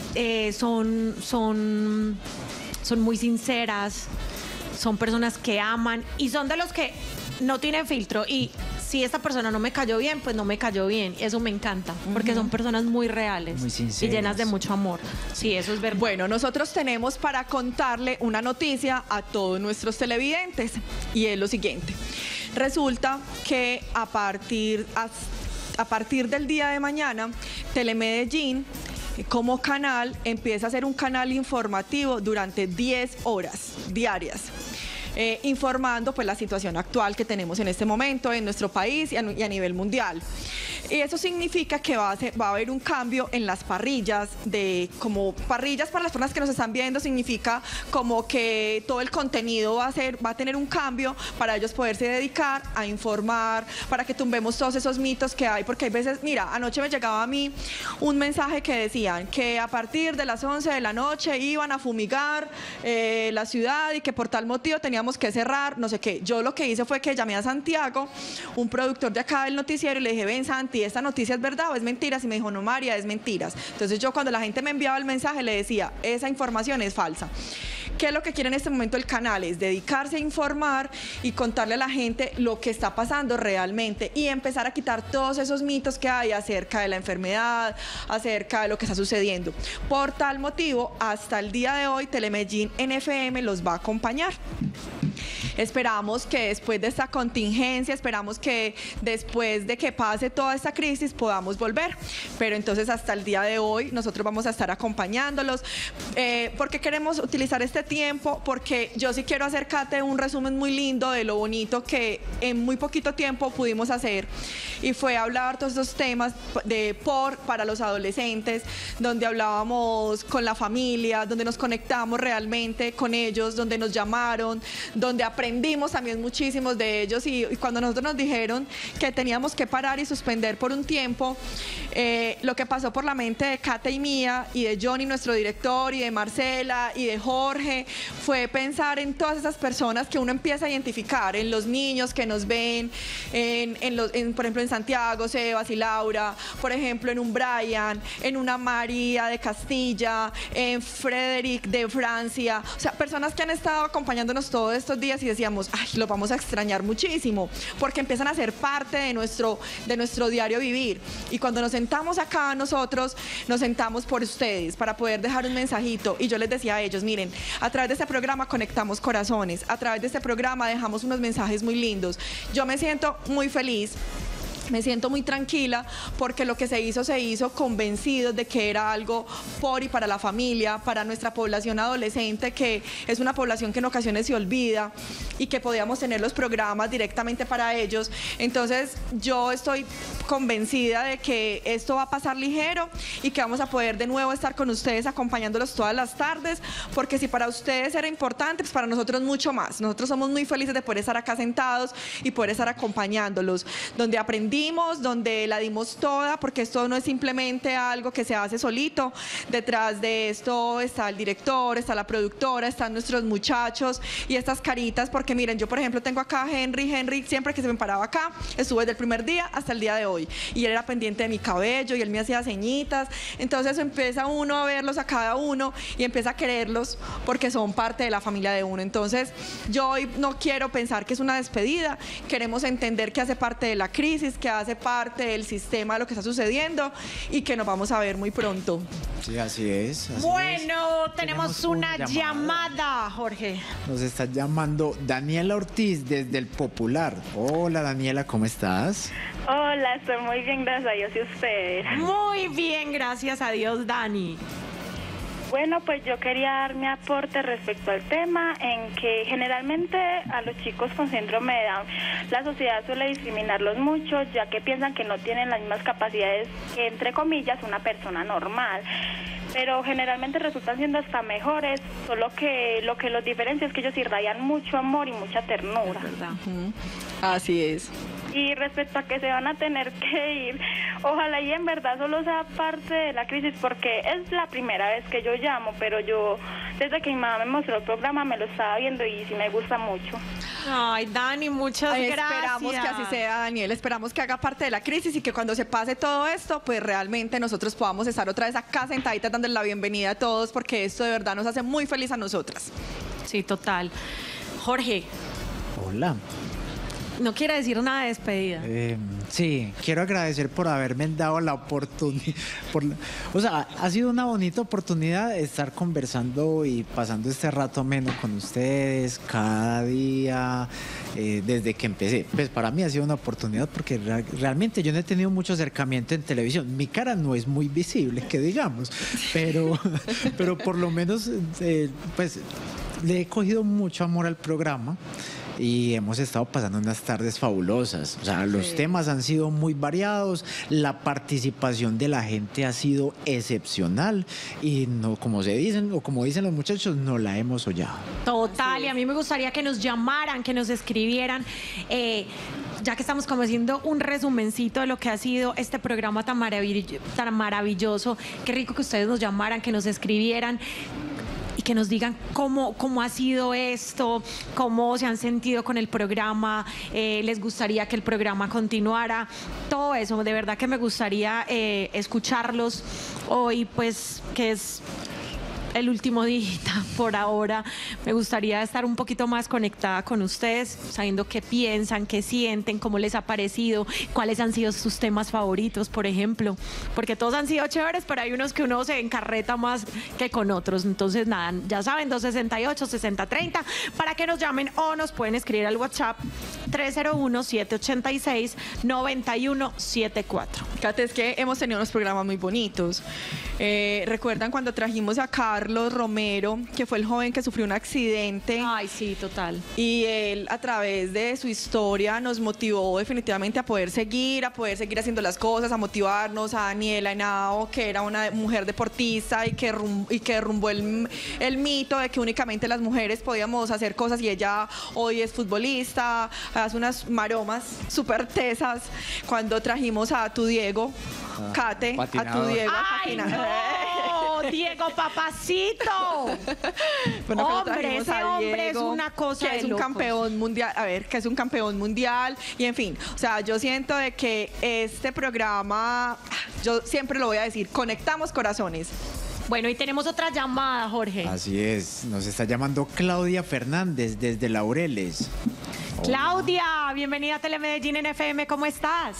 son muy sinceras, son personas que aman y son de los que no tienen filtro. Y si esta persona no me cayó bien, pues no me cayó bien. Eso me encanta, porque son personas muy reales, muy sinceras y llenas de mucho amor. Sí, eso es verdad. Bueno, nosotros tenemos para contarle una noticia a todos nuestros televidentes y es lo siguiente. Resulta que a partir del día de mañana, Telemedellín como canal empieza a ser un canal informativo durante 10 horas diarias. Informando pues la situación actual que tenemos en este momento en nuestro país y a nivel mundial. Y eso significa que va a haber un cambio en las parrillas, como parrillas para las personas que nos están viendo, significa como que todo el contenido va a tener un cambio para ellos poderse dedicar a informar, para que tumbemos todos esos mitos que hay, porque hay veces, mira, anoche me llegaba a mí un mensaje que decían que a partir de las 11 de la noche iban a fumigar la ciudad y que por tal motivo teníamos que cerrar, no sé qué. Yo lo que hice fue que llamé a Santiago, un productor de acá del noticiero, y le dije, ven Santi, ¿esta noticia es verdad o es mentiras? Y me dijo, no María, es mentiras. Entonces yo cuando la gente me enviaba el mensaje le decía, esa información es falsa. ¿Qué es lo que quiere en este momento el canal? Es dedicarse a informar y contarle a la gente lo que está pasando realmente y empezar a quitar todos esos mitos que hay acerca de la enfermedad, acerca de lo que está sucediendo. Por tal motivo, hasta el día de hoy, Telemedellín NFM los va a acompañar. Esperamos que después de esta contingencia, esperamos que después de que pase toda esta crisis podamos volver, pero entonces hasta el día de hoy nosotros vamos a estar acompañándolos. ¿Por qué queremos utilizar este tiempo? Porque yo sí quiero acercarte un resumen muy lindo de lo bonito que en muy poquito tiempo pudimos hacer, y fue hablar todos esos temas para los adolescentes, donde hablábamos con la familia, donde nos conectamos realmente con ellos, donde nos llamaron, donde aprendimos también muchísimos de ellos, y cuando nosotros nos dijeron que teníamos que parar y suspender por un tiempo, lo que pasó por la mente de Kate y mía, y de Johnny, nuestro director, y de Marcela, y de Jorge, fue pensar en todas esas personas que uno empieza a identificar, en los niños que nos ven, por ejemplo en Santiago, Sebas y Laura, por ejemplo en un Brian, en una María de Castilla, en Frederick de Francia, o sea, personas que han estado acompañándonos todos estos días y decíamos, ay, los vamos a extrañar muchísimo, porque empiezan a ser parte de nuestro diario vivir. Y cuando nos sentamos acá nosotros, nos sentamos por ustedes, para poder dejar un mensajito, y yo les decía a ellos, miren, a través de este programa conectamos corazones, a través de este programa dejamos unos mensajes muy lindos. Yo me siento muy feliz, me siento muy tranquila, porque lo que se hizo convencidos de que era algo por y para la familia, para nuestra población adolescente, que es una población que en ocasiones se olvida, y que podíamos tener los programas directamente para ellos. Entonces yo estoy convencida de que esto va a pasar ligero y que vamos a poder de nuevo estar con ustedes acompañándolos todas las tardes, porque si para ustedes era importante, pues para nosotros mucho más. Nosotros somos muy felices de poder estar acá sentados y poder estar acompañándolos, donde aprendimos, donde la dimos toda, porque esto no es simplemente algo que se hace solito. Detrás de esto está el director, está la productora, están nuestros muchachos y estas caritas, porque miren, yo por ejemplo tengo acá a Henry siempre que se me paraba acá, estuvo desde el primer día hasta el día de hoy, y él era pendiente de mi cabello y él me hacía ceñitas. Entonces empieza uno a verlos a cada uno y empieza a quererlos porque son parte de la familia de uno. Entonces yo hoy no quiero pensar que es una despedida, queremos entender que hace parte de la crisis, que hace parte del sistema de lo que está sucediendo, y que nos vamos a ver muy pronto. Sí, así es. Bueno, tenemos una llamada, Jorge. Nos está llamando Daniela Ortiz desde El Popular. Hola Daniela, ¿cómo estás? Hola, estoy muy bien, gracias a Dios. ¿Y ustedes? Muy bien, gracias a Dios, Dani. Bueno, pues yo quería dar mi aporte respecto al tema, en que generalmente a los chicos con síndrome de Down la sociedad suele discriminarlos mucho, ya que piensan que no tienen las mismas capacidades que, entre comillas, una persona normal. Pero generalmente resultan siendo hasta mejores, solo que lo que los diferencia es que ellos irradian mucho amor y mucha ternura. Es verdad. Así es. Y respecto a que se van a tener que ir, ojalá y en verdad solo sea parte de la crisis, porque es la primera vez que yo llamo, pero yo desde que mi mamá me mostró el programa me lo estaba viendo y sí me gusta mucho. Ay, Dani, muchas gracias. Esperamos que así sea, Daniel, esperamos que haga parte de la crisis y que cuando se pase todo esto, pues realmente nosotros podamos estar otra vez acá sentaditas dándole la bienvenida a todos, porque esto de verdad nos hace muy feliz a nosotras. Sí, total. Jorge. Hola. No quiere decir nada de despedida. Sí, quiero agradecer por haberme dado la oportunidad. O sea, ha sido una bonita oportunidad estar conversando y pasando este rato ameno con ustedes cada día desde que empecé. Pues para mí ha sido una oportunidad porque realmente yo no he tenido mucho acercamiento en televisión. Mi cara no es muy visible, que digamos, pero por lo menos pues le he cogido mucho amor al programa. Y hemos estado pasando unas tardes fabulosas. O sea, los temas han sido muy variados, la participación de la gente ha sido excepcional y no, como se dicen, o como dicen los muchachos, no la hemos hollado. Total, y a mí me gustaría que nos llamaran, que nos escribieran. Ya que estamos como haciendo un resumencito de lo que ha sido este programa tan maravilloso, qué rico que ustedes nos llamaran, que nos escribieran y que nos digan cómo ha sido esto, cómo se han sentido con el programa, les gustaría que el programa continuara, todo eso. De verdad que me gustaría escucharlos hoy, pues que es el último día por ahora. Me gustaría estar un poquito más conectada con ustedes, sabiendo qué piensan, qué sienten, cómo les ha parecido, cuáles han sido sus temas favoritos, por ejemplo, porque todos han sido chéveres, pero hay unos que uno se encarreta más que con otros. Entonces nada, ya saben, 268-6030 para que nos llamen o nos pueden escribir al WhatsApp 301-786-9174. Fíjate, es que hemos tenido unos programas muy bonitos. ¿Recuerdan cuando trajimos a Carlos Romero, que fue el joven que sufrió un accidente? Ay, sí, total. Y él, a través de su historia, nos motivó definitivamente a poder seguir haciendo las cosas, a motivarnos. A Daniela Henao, que era una mujer deportista y que derrumbó el mito de que únicamente las mujeres podíamos hacer cosas, y ella hoy es futbolista, hace unas maromas súper tesas. Cuando trajimos a tu Diego, Kate, patinador. A tu Diego, ¡ay, no! ¡Diego, papacito! Bueno, hombre, ese hombre es una cosa que de es un locos. campeón mundial, que es un campeón mundial, y en fin, o sea, yo siento de que este programa, yo siempre lo voy a decir, conectamos corazones. Bueno, y tenemos otra llamada, Jorge. Así es, nos está llamando Claudia Fernández desde Laureles. Claudia, bienvenida a Telemedellín en FM, ¿cómo estás?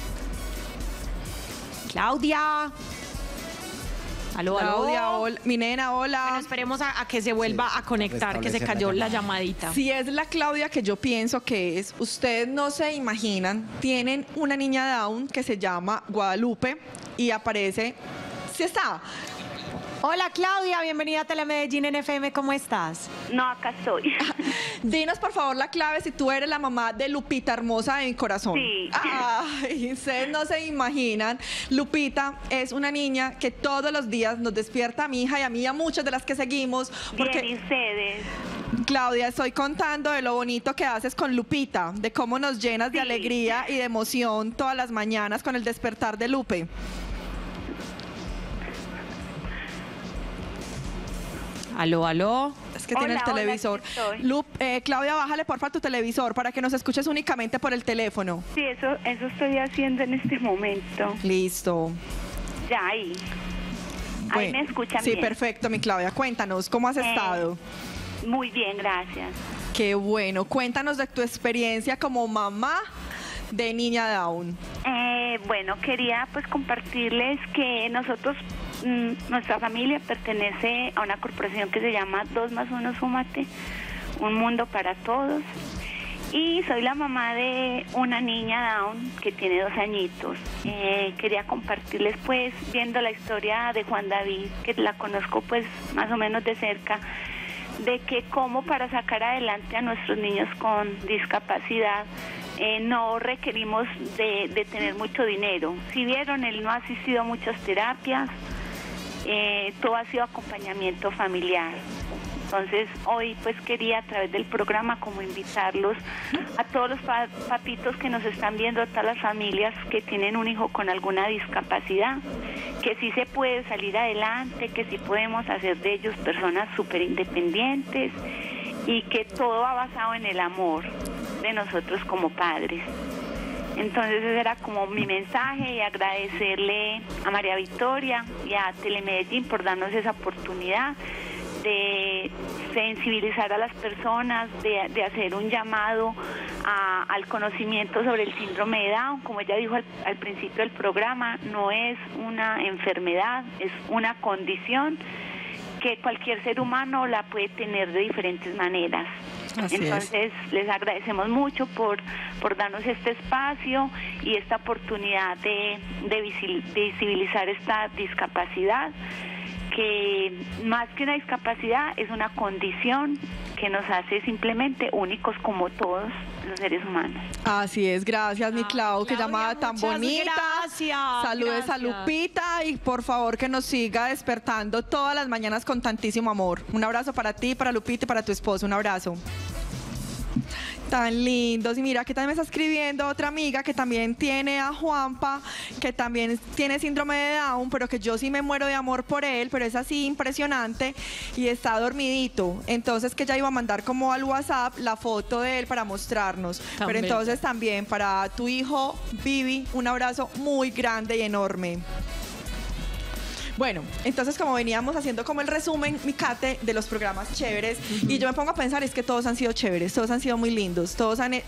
Claudia. Aló, Claudia, aló. hola, mi nena, hola. Bueno, esperemos a que se vuelva a conectar, que se cayó la llamadita. Si es la Claudia que yo pienso que es, ustedes no se imaginan, tienen una niña Down que se llama Guadalupe y aparece, ¿sí está? Hola, Claudia, bienvenida a Telemedellín en FM, ¿cómo estás? No, acá estoy. Dinos por favor la clave si tú eres la mamá de Lupita hermosa de mi corazón. Sí. Ay, ustedes no se imaginan. Lupita es una niña que todos los días nos despierta a mi hija y a mí y a muchas de las que seguimos. Porque, Bien, ¿y ustedes? Claudia, estoy contando de lo bonito que haces con Lupita, de cómo nos llenas de alegría y de emoción todas las mañanas con el despertar de Lupe. Aló, aló. Es que tiene el televisor. Claudia, bájale porfa tu televisor para que nos escuches únicamente por el teléfono. Sí, eso estoy haciendo en este momento. Listo. Ya, ahí. Ahí Bueno, me escuchan sí, bien. perfecto, mi Claudia. Cuéntanos, ¿cómo has estado? Muy bien, gracias. Qué bueno. Cuéntanos de tu experiencia como mamá de niña Down. Bueno, quería pues compartirles que nosotros, nuestra familia pertenece a una corporación que se llama 2+1 Súmate, un mundo para todos. Y soy la mamá de una niña Down que tiene 2 añitos. Quería compartirles pues, viendo la historia de Juan David, que la conozco pues más o menos de cerca, de que cómo para sacar adelante a nuestros niños con discapacidad no requerimos de tener mucho dinero. Si vieron, él no ha asistido a muchas terapias, todo ha sido acompañamiento familiar. Entonces hoy pues quería a través del programa como invitarlos a todos los papitos que nos están viendo, a todas las familias que tienen un hijo con alguna discapacidad, que sí se puede salir adelante, que sí podemos hacer de ellos personas súper independientes y que todo va basado en el amor de nosotros como padres. Entonces ese era como mi mensaje, y agradecerle a María Victoria y a Telemedellín por darnos esa oportunidad de sensibilizar a las personas, de hacer un llamado al conocimiento sobre el síndrome de Down. Como ella dijo al principio del programa, no es una enfermedad, es una condición que cualquier ser humano la puede tener de diferentes maneras. Entonces, les agradecemos mucho por darnos este espacio y esta oportunidad de visibilizar esta discapacidad, que más que una discapacidad es una condición que nos hace simplemente únicos como todos los seres humanos. Así es, gracias mi Clau, qué llamada tan bonita. Gracias. Saludes a Lupita y por favor que nos siga despertando todas las mañanas con tantísimo amor. Un abrazo para ti, para Lupita y para tu esposo, un abrazo. Tan lindos. Y mira que también me está escribiendo otra amiga que también tiene a Juanpa, que también tiene síndrome de Down, pero que yo sí me muero de amor por él, pero es así impresionante y está dormidito. Entonces que ella iba a mandar como al WhatsApp la foto de él para mostrarnos. Pero entonces también para tu hijo Vivi, un abrazo muy grande y enorme. Bueno, entonces como veníamos haciendo como el resumen, mi Kate, de los programas chéveres, y yo me pongo a pensar, es que todos han sido chéveres, todos han sido muy lindos, todos han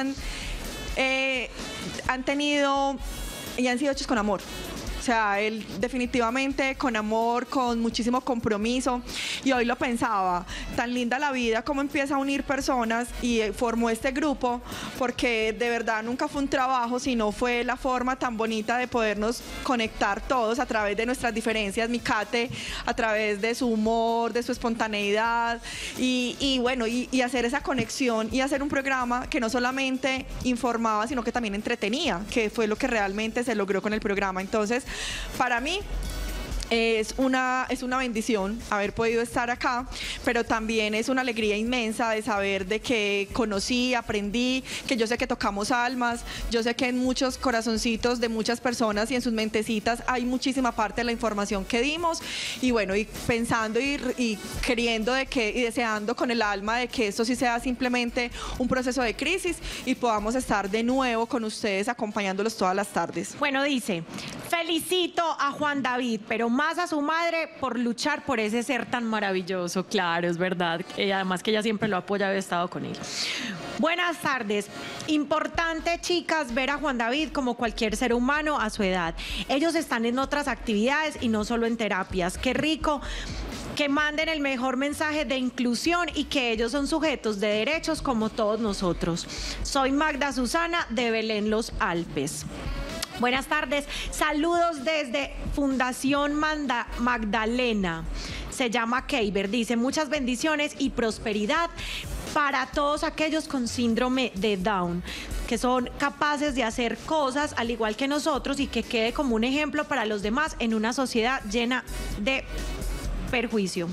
tenido y han sido hechos con amor. O sea, él definitivamente con amor, con muchísimo compromiso. Y hoy lo pensaba, tan linda la vida, cómo empieza a unir personas y formó este grupo, porque de verdad nunca fue un trabajo, sino fue la forma tan bonita de podernos conectar todos a través de nuestras diferencias. Mi Kate, a través de su humor, de su espontaneidad y bueno, y hacer esa conexión y hacer un programa que no solamente informaba, sino que también entretenía, que fue lo que realmente se logró con el programa. Entonces, para mí es una bendición haber podido estar acá, pero también es una alegría inmensa de saber de que conocí, aprendí, que yo sé que tocamos almas, yo sé que en muchos corazoncitos de muchas personas y en sus mentecitas hay muchísima parte de la información que dimos, y bueno, y pensando y queriendo y deseando con el alma de que esto sí sea simplemente un proceso de crisis y podamos estar de nuevo con ustedes acompañándolos todas las tardes. Bueno, dice, felicito a Juan David, pero más a su madre por luchar por ese ser tan maravilloso. Claro, es verdad. Además que ella siempre lo apoya, había estado con él. Buenas tardes. Importante, chicas, ver a Juan David como cualquier ser humano a su edad. Ellos están en otras actividades y no solo en terapias. Qué rico que manden el mejor mensaje de inclusión y que ellos son sujetos de derechos como todos nosotros. Soy Magda Susana de Belén Los Alpes. Buenas tardes, saludos desde Fundación Magdalena, se llama Keiber, dice muchas bendiciones y prosperidad para todos aquellos con síndrome de Down, que son capaces de hacer cosas al igual que nosotros y que quede como un ejemplo para los demás en una sociedad llena de prejuicio,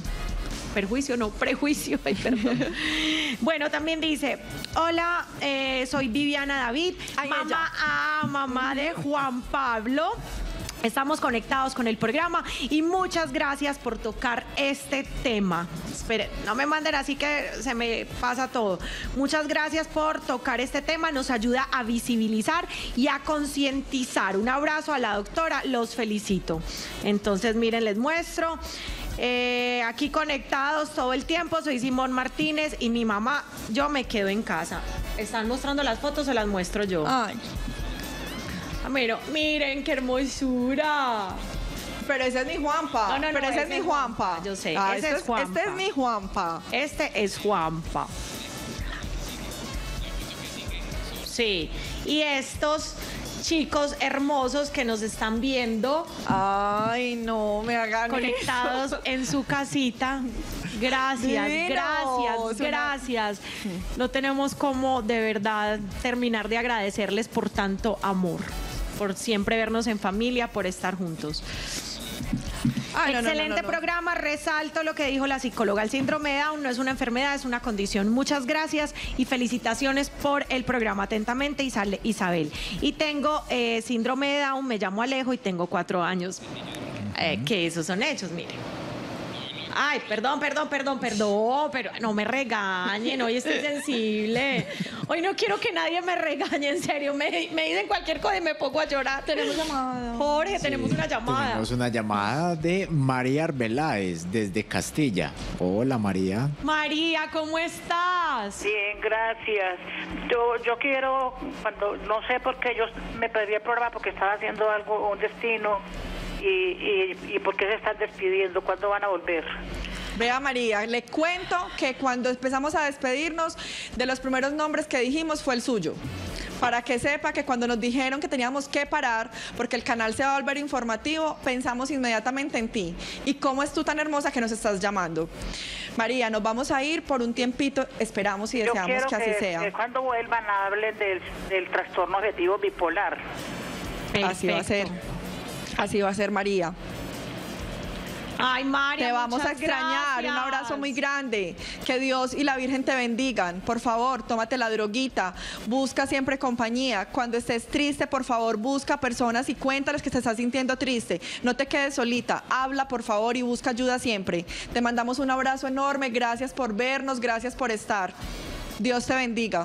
ay, perdón. Bueno, también dice, hola, soy Viviana David, mamá de Juan Pablo. Estamos conectados con el programa y muchas gracias por tocar este tema. Espere, no me manden así que se me pasa todo. Muchas gracias por tocar este tema, nos ayuda a visibilizar y a concientizar. Un abrazo a la doctora, los felicito. Entonces, miren, les muestro. Aquí conectados todo el tiempo, soy Simón Martínez y mi mamá, yo me quedo en casa. ¿Están mostrando las fotos o las muestro yo? Ay. Miren qué hermosura. Pero ese es mi Juanpa. No, pero ese es mi Juanpa. Yo sé, ese es Juanpa. Este es mi Juanpa. Este es Juanpa. Sí, y estos chicos hermosos que nos están viendo. Ay, no me hagan conectados eso. En su casita. Gracias, gracias. No tenemos cómo de verdad terminar de agradecerles por tanto amor, por siempre vernos en familia, por estar juntos. Excelente programa, resalto lo que dijo la psicóloga. El síndrome de Down no es una enfermedad, es una condición. Muchas gracias y felicitaciones por el programa. Atentamente, Isabel. Y tengo síndrome de Down, me llamo Alejo y tengo 4 años. Que esos son hechos, miren. Ay, perdón, pero no me regañen, hoy estoy sensible. Hoy no quiero que nadie me regañe, en serio. Me dicen cualquier cosa y me pongo a llorar. Tenemos llamada. Jorge, sí, tenemos una llamada. Tenemos una llamada de María Arbeláez desde Castilla. Hola, María. María, ¿cómo estás? Bien, gracias. Yo quiero, cuando no sé por qué yo me perdí el programa porque estaba haciendo algo, un destino. ¿Y por qué se están despidiendo? ¿Cuándo van a volver? Vea, María, le cuento que cuando empezamos a despedirnos, de los primeros nombres que dijimos fue el suyo. Para que sepa que cuando nos dijeron que teníamos que parar porque el canal se va a volver informativo, pensamos inmediatamente en ti. ¿Y cómo es tú tan hermosa que nos estás llamando? María, nos vamos a ir por un tiempito, esperamos y deseamos que así sea. Que cuando vuelvan hablen del trastorno afectivo bipolar. Perfecto. Así va a ser. Así va a ser, María. Ay, María, te vamos a extrañar. Gracias. Un abrazo muy grande. Que Dios y la Virgen te bendigan. Por favor, tómate la droguita. Busca siempre compañía. Cuando estés triste, por favor, busca personas y cuéntales que te estás sintiendo triste. No te quedes solita. Habla, por favor, y busca ayuda siempre. Te mandamos un abrazo enorme. Gracias por vernos. Gracias por estar. Dios te bendiga.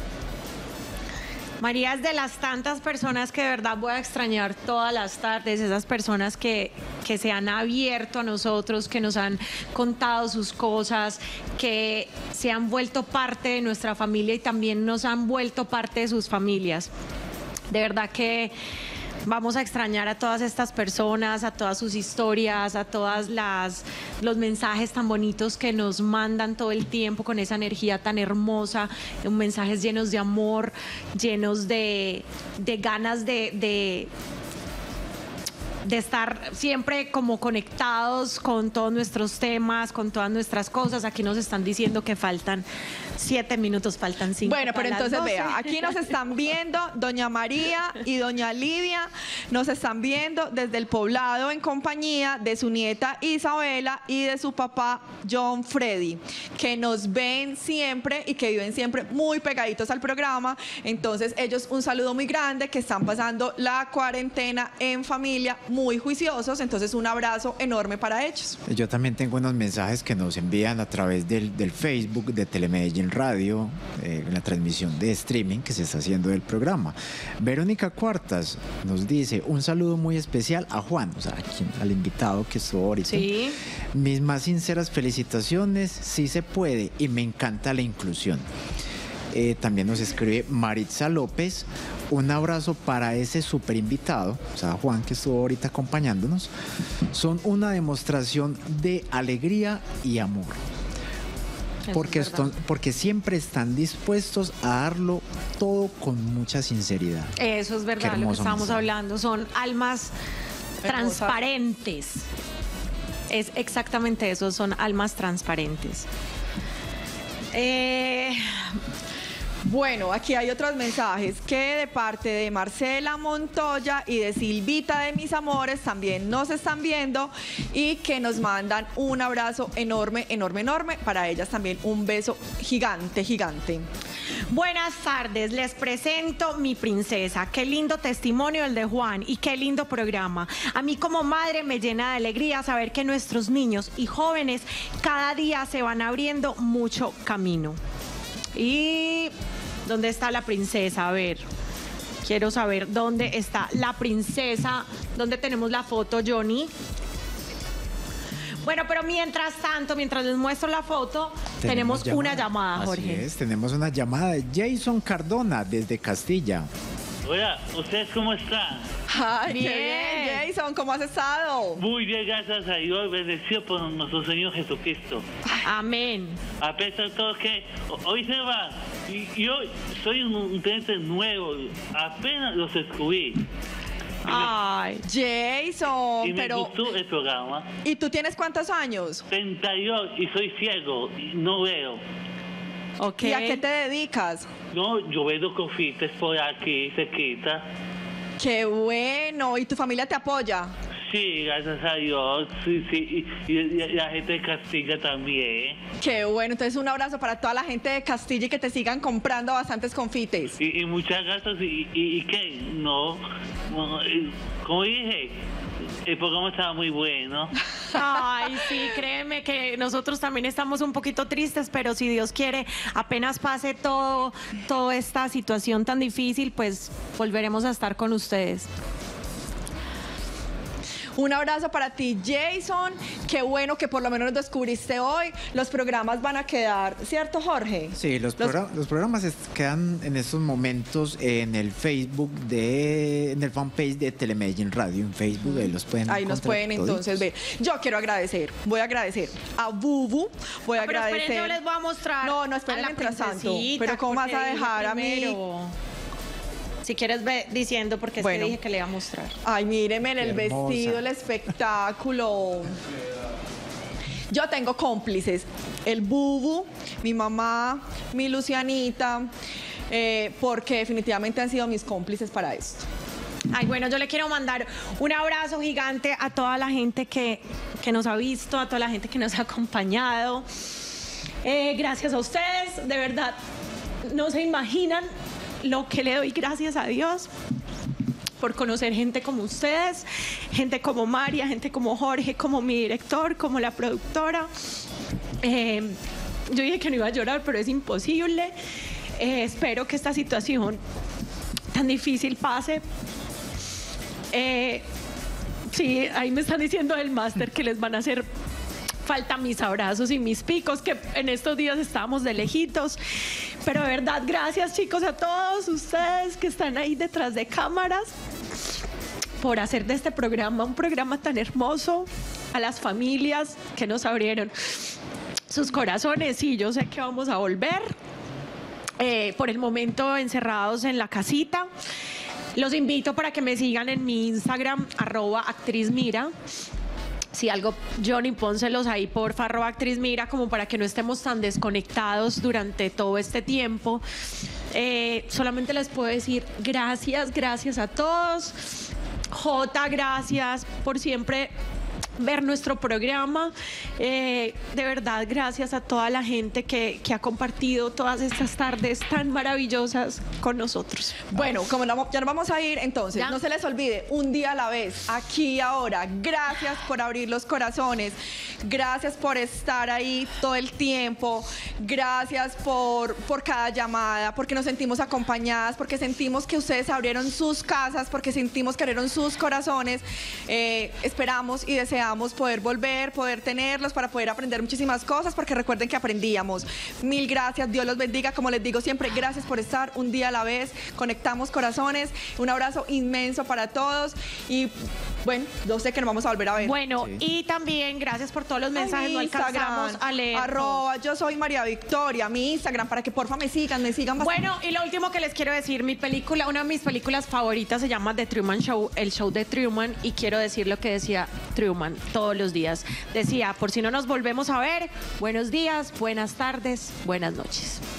María es de las tantas personas que de verdad voy a extrañar todas las tardes, esas personas que se han abierto a nosotros, que nos han contado sus cosas, que se han vuelto parte de nuestra familia y también nos han vuelto parte de sus familias. De verdad que vamos a extrañar a todas estas personas, a todas sus historias, a todas los mensajes tan bonitos que nos mandan todo el tiempo con esa energía tan hermosa, mensajes llenos de amor, llenos de ganas de estar siempre como conectados con todos nuestros temas, con todas nuestras cosas. Aquí nos están diciendo que faltan 7 minutos, faltan 5. Bueno, pero entonces vea, aquí nos están viendo doña María y doña Lidia, nos están viendo desde el Poblado en compañía de su nieta Isabela y de su papá John Freddy, que nos ven siempre y que viven siempre muy pegaditos al programa. Entonces ellos un saludo muy grande, que están pasando la cuarentena en familia muy juiciosos, entonces un abrazo enorme para ellos. Yo también tengo unos mensajes que nos envían a través del Facebook de Telemedellín Radio, en la transmisión de streaming que se está haciendo del programa. Verónica Cuartas nos dice un saludo muy especial a Juan, o sea, al invitado que estuvo ahorita. Sí. Mis más sinceras felicitaciones, sí se puede y me encanta la inclusión. También nos escribe Maritza López, un abrazo para ese super invitado, o sea, Juan, que estuvo ahorita acompañándonos. Son una demostración de alegría y amor. Porque siempre están dispuestos a darlo todo con mucha sinceridad. Eso es verdad, lo que estamos hablando. Son almas transparentes. Es exactamente eso, son almas transparentes. Bueno, aquí hay otros mensajes que de parte de Marcela Montoya y de Silvita de Mis Amores también nos están viendo y que nos mandan un abrazo enorme, enorme, enorme. Para ellas también un beso gigante, gigante. Buenas tardes, les presento Mi Princesa. Qué lindo testimonio el de Juan y qué lindo programa. A mí como madre me llena de alegría saber que nuestros niños y jóvenes cada día se van abriendo mucho camino. ¿Y dónde está la princesa? A ver, quiero saber dónde está la princesa. ¿Dónde tenemos la foto, Johnny? Bueno, pero mientras tanto, mientras les muestro la foto, tenemos una llamada, Jorge. Así es, tenemos una llamada de Jason Cardona desde Castilla. Hola, ¿ustedes cómo están? Ay, bien, Jason, ¿cómo has estado? Muy bien, gracias a Dios, bendecido por nuestro Señor Jesucristo. Amén. A pesar de todo que hoy se va, y yo soy un cliente nuevo, apenas los descubrí. Ay, Jason, y me gustó el programa. ¿Y tú tienes cuántos años? 32 y soy ciego, y no veo. Okay. ¿Y a qué te dedicas? No, yo vendo confites por aquí, cerquita. ¡Qué bueno! ¿Y tu familia te apoya? Sí, gracias a Dios. Sí. Y la gente de Castilla también. ¡Qué bueno! Entonces un abrazo para toda la gente de Castilla y que te sigan comprando bastantes confites. Y muchas gracias. ¿Y qué? No, como dije, el programa estaba muy bueno. Ay, sí, créeme que nosotros también estamos un poquito tristes, pero si Dios quiere, apenas pase toda esta situación tan difícil, pues volveremos a estar con ustedes. Un abrazo para ti, Jason. Qué bueno que por lo menos nos descubriste hoy. Los programas van a quedar, ¿cierto, Jorge? Sí, los programas quedan en estos momentos en el Facebook en el fanpage de Telemedellín Radio. En Facebook los pueden ahí nos pueden entonces ver. Yo quiero voy a agradecer a Bubu, voy a agradecer. Pero esperen, yo les voy a mostrar. No, esperen mientras tanto. Pero ¿cómo vas a dejar a mí? Si quieres, ve diciendo, porque es que dije que le iba a mostrar. Ay, míreme en el vestido, el espectáculo. Yo tengo cómplices. El Bubu, mi mamá, mi Lucianita, porque definitivamente han sido mis cómplices para esto. Ay, bueno, yo le quiero mandar un abrazo gigante a toda la gente que nos ha visto, a toda la gente que nos ha acompañado. Gracias a ustedes, de verdad, no se imaginan lo que le doy gracias a Dios por conocer gente como ustedes, gente como María, gente como Jorge, como mi director, como la productora. Yo dije que no iba a llorar, pero es imposible. Espero que esta situación tan difícil pase. Sí, ahí me están diciendo del máster que les van a hacer falta mis abrazos y mis picos, que en estos días estábamos de lejitos. Pero de verdad, gracias, chicos, a todos ustedes que están ahí detrás de cámaras por hacer de este programa un programa tan hermoso, a las familias que nos abrieron sus corazones. Y yo sé que vamos a volver, por el momento encerrados en la casita. Los invito para que me sigan en mi Instagram, @actrizmira. Si algo, Johnny, pónselos ahí, porfa, @actrizmira, como para que no estemos tan desconectados durante todo este tiempo. Solamente les puedo decir gracias a todos. Jota, gracias por siempre ver nuestro programa. De verdad, gracias a toda la gente que ha compartido todas estas tardes tan maravillosas con nosotros. Bueno, como ya nos vamos a ir, entonces, no se les olvide, un día a la vez, aquí y ahora. Gracias por abrir los corazones, gracias por estar ahí todo el tiempo, gracias por cada llamada, porque nos sentimos acompañadas, porque sentimos que ustedes abrieron sus casas, porque sentimos que abrieron sus corazones. Esperamos y deseamos poder volver, poder tenerlos para poder aprender muchísimas cosas, porque recuerden que aprendíamos. Mil gracias, Dios los bendiga, como les digo siempre, gracias por estar un día a la vez, conectamos corazones, un abrazo inmenso para todos y bueno, yo sé que nos vamos a volver a ver. Bueno, sí. Y también gracias por todos los mensajes, no alcanzamos a leer. Yo soy María Victoria, mi Instagram, para que porfa me sigan bastante. Bueno, y lo último que les quiero decir, una de mis películas favoritas se llama The Truman Show, el show de Truman, y quiero decir lo que decía Truman todos los días. Decía, por si no nos volvemos a ver, buenos días, buenas tardes, buenas noches.